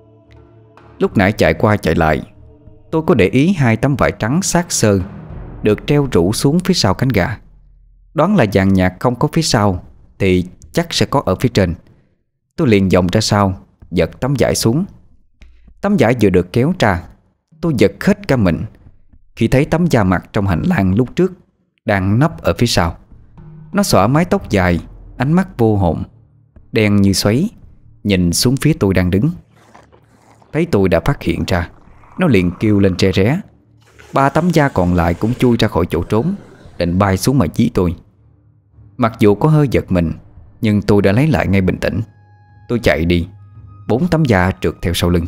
Lúc nãy chạy qua chạy lại, tôi có để ý hai tấm vải trắng xác xơ được treo rủ xuống phía sau cánh gà. Đoán là dàn nhạc không có phía sau thì chắc sẽ có ở phía trên. Tôi liền vòng ra sau, giật tấm vải xuống. Tấm vải vừa được kéo ra, tôi giật hết cả mình khi thấy tấm da mặt trong hành lang lúc trước đang nấp ở phía sau. Nó xõa mái tóc dài, ánh mắt vô hồn, đen như xoáy, nhìn xuống phía tôi đang đứng. Thấy tôi đã phát hiện ra, nó liền kêu lên tre ré. Ba tấm da còn lại cũng chui ra khỏi chỗ trốn, định bay xuống mà dí tôi. Mặc dù có hơi giật mình, nhưng tôi đã lấy lại ngay bình tĩnh. Tôi chạy đi, bốn tấm da trượt theo sau lưng.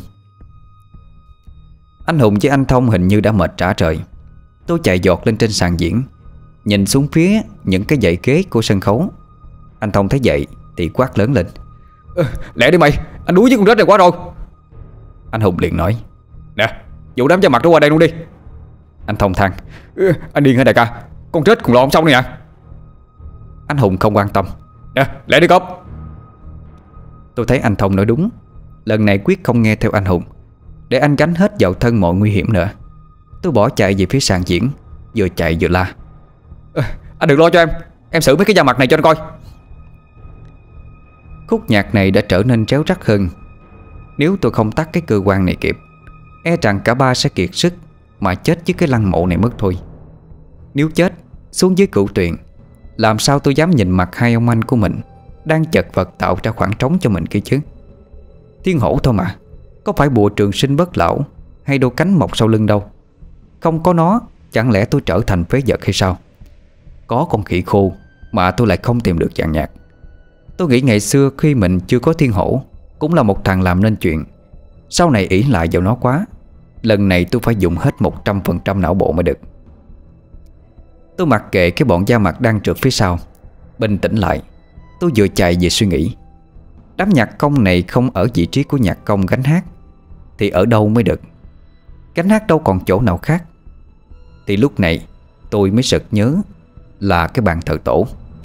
Anh Hùng với anh Thông hình như đã mệt rã rời. Tôi chạy giọt lên trên sàn diễn, nhìn xuống phía những cái dãy ghế của sân khấu. Anh Thông thấy vậy thì quát lớn lên: "Ờ, lẹ đi mày, anh đuối với con rết này quá rồi." Anh Hùng liền nói: "Nè, dụ đám da mặt nó qua đây luôn đi." Anh Thông than: "Ừ, anh điên hả đại ca, con rết còn lo không xong nữa nè." Anh Hùng không quan tâm: "Nè, lẹ đi cop." Tôi thấy anh Thông nói đúng. Lần này quyết không nghe theo anh Hùng, để anh gánh hết vào thân mọi nguy hiểm nữa. Tôi bỏ chạy về phía sàn diễn, vừa chạy vừa la: "Ờ, anh đừng lo cho em, em xử mấy cái da mặt này cho anh coi." Khúc nhạc này đã trở nên réo rắt hơn. Nếu tôi không tắt cái cơ quan này kịp, e rằng cả ba sẽ kiệt sức mà chết với cái lăng mộ này mất thôi. Nếu chết xuống dưới cửu tuyền, làm sao tôi dám nhìn mặt hai ông anh của mình đang chật vật tạo ra khoảng trống cho mình kia chứ. Thiên hổ thôi mà, có phải bùa trường sinh bất lão hay đôi cánh mọc sau lưng đâu. Không có nó, chẳng lẽ tôi trở thành phế vật hay sao? Có con khỉ khô mà tôi lại không tìm được vàng nhạc. Tôi nghĩ ngày xưa khi mình chưa có thiên hổ cũng là một thằng làm nên chuyện. Sau này ỷ lại vào nó quá. Lần này tôi phải dùng hết một trăm phần trăm não bộ mới được. Tôi mặc kệ cái bọn da mặt đang trượt phía sau, bình tĩnh lại. Tôi vừa chạy về suy nghĩ. Đám nhạc công này không ở vị trí của nhạc công gánh hát thì ở đâu mới được? Gánh hát đâu còn chỗ nào khác? Thì lúc này tôi mới sực nhớ là cái bàn thờ tổ.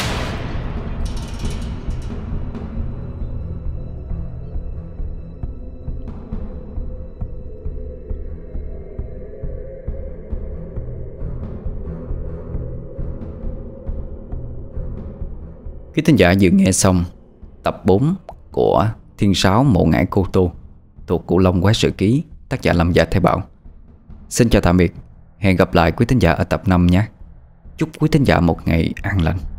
Quý thính giả vừa nghe xong tập bốn của Thiên Sáo Mộ Ngải Cô Tô thuộc Cửu Long Quái Sự Ký, tác giả Lâm Gia Thái Bảo. Xin chào tạm biệt, hẹn gặp lại quý thính giả ở tập năm nhé. Chúc quý thính giả một ngày an lành.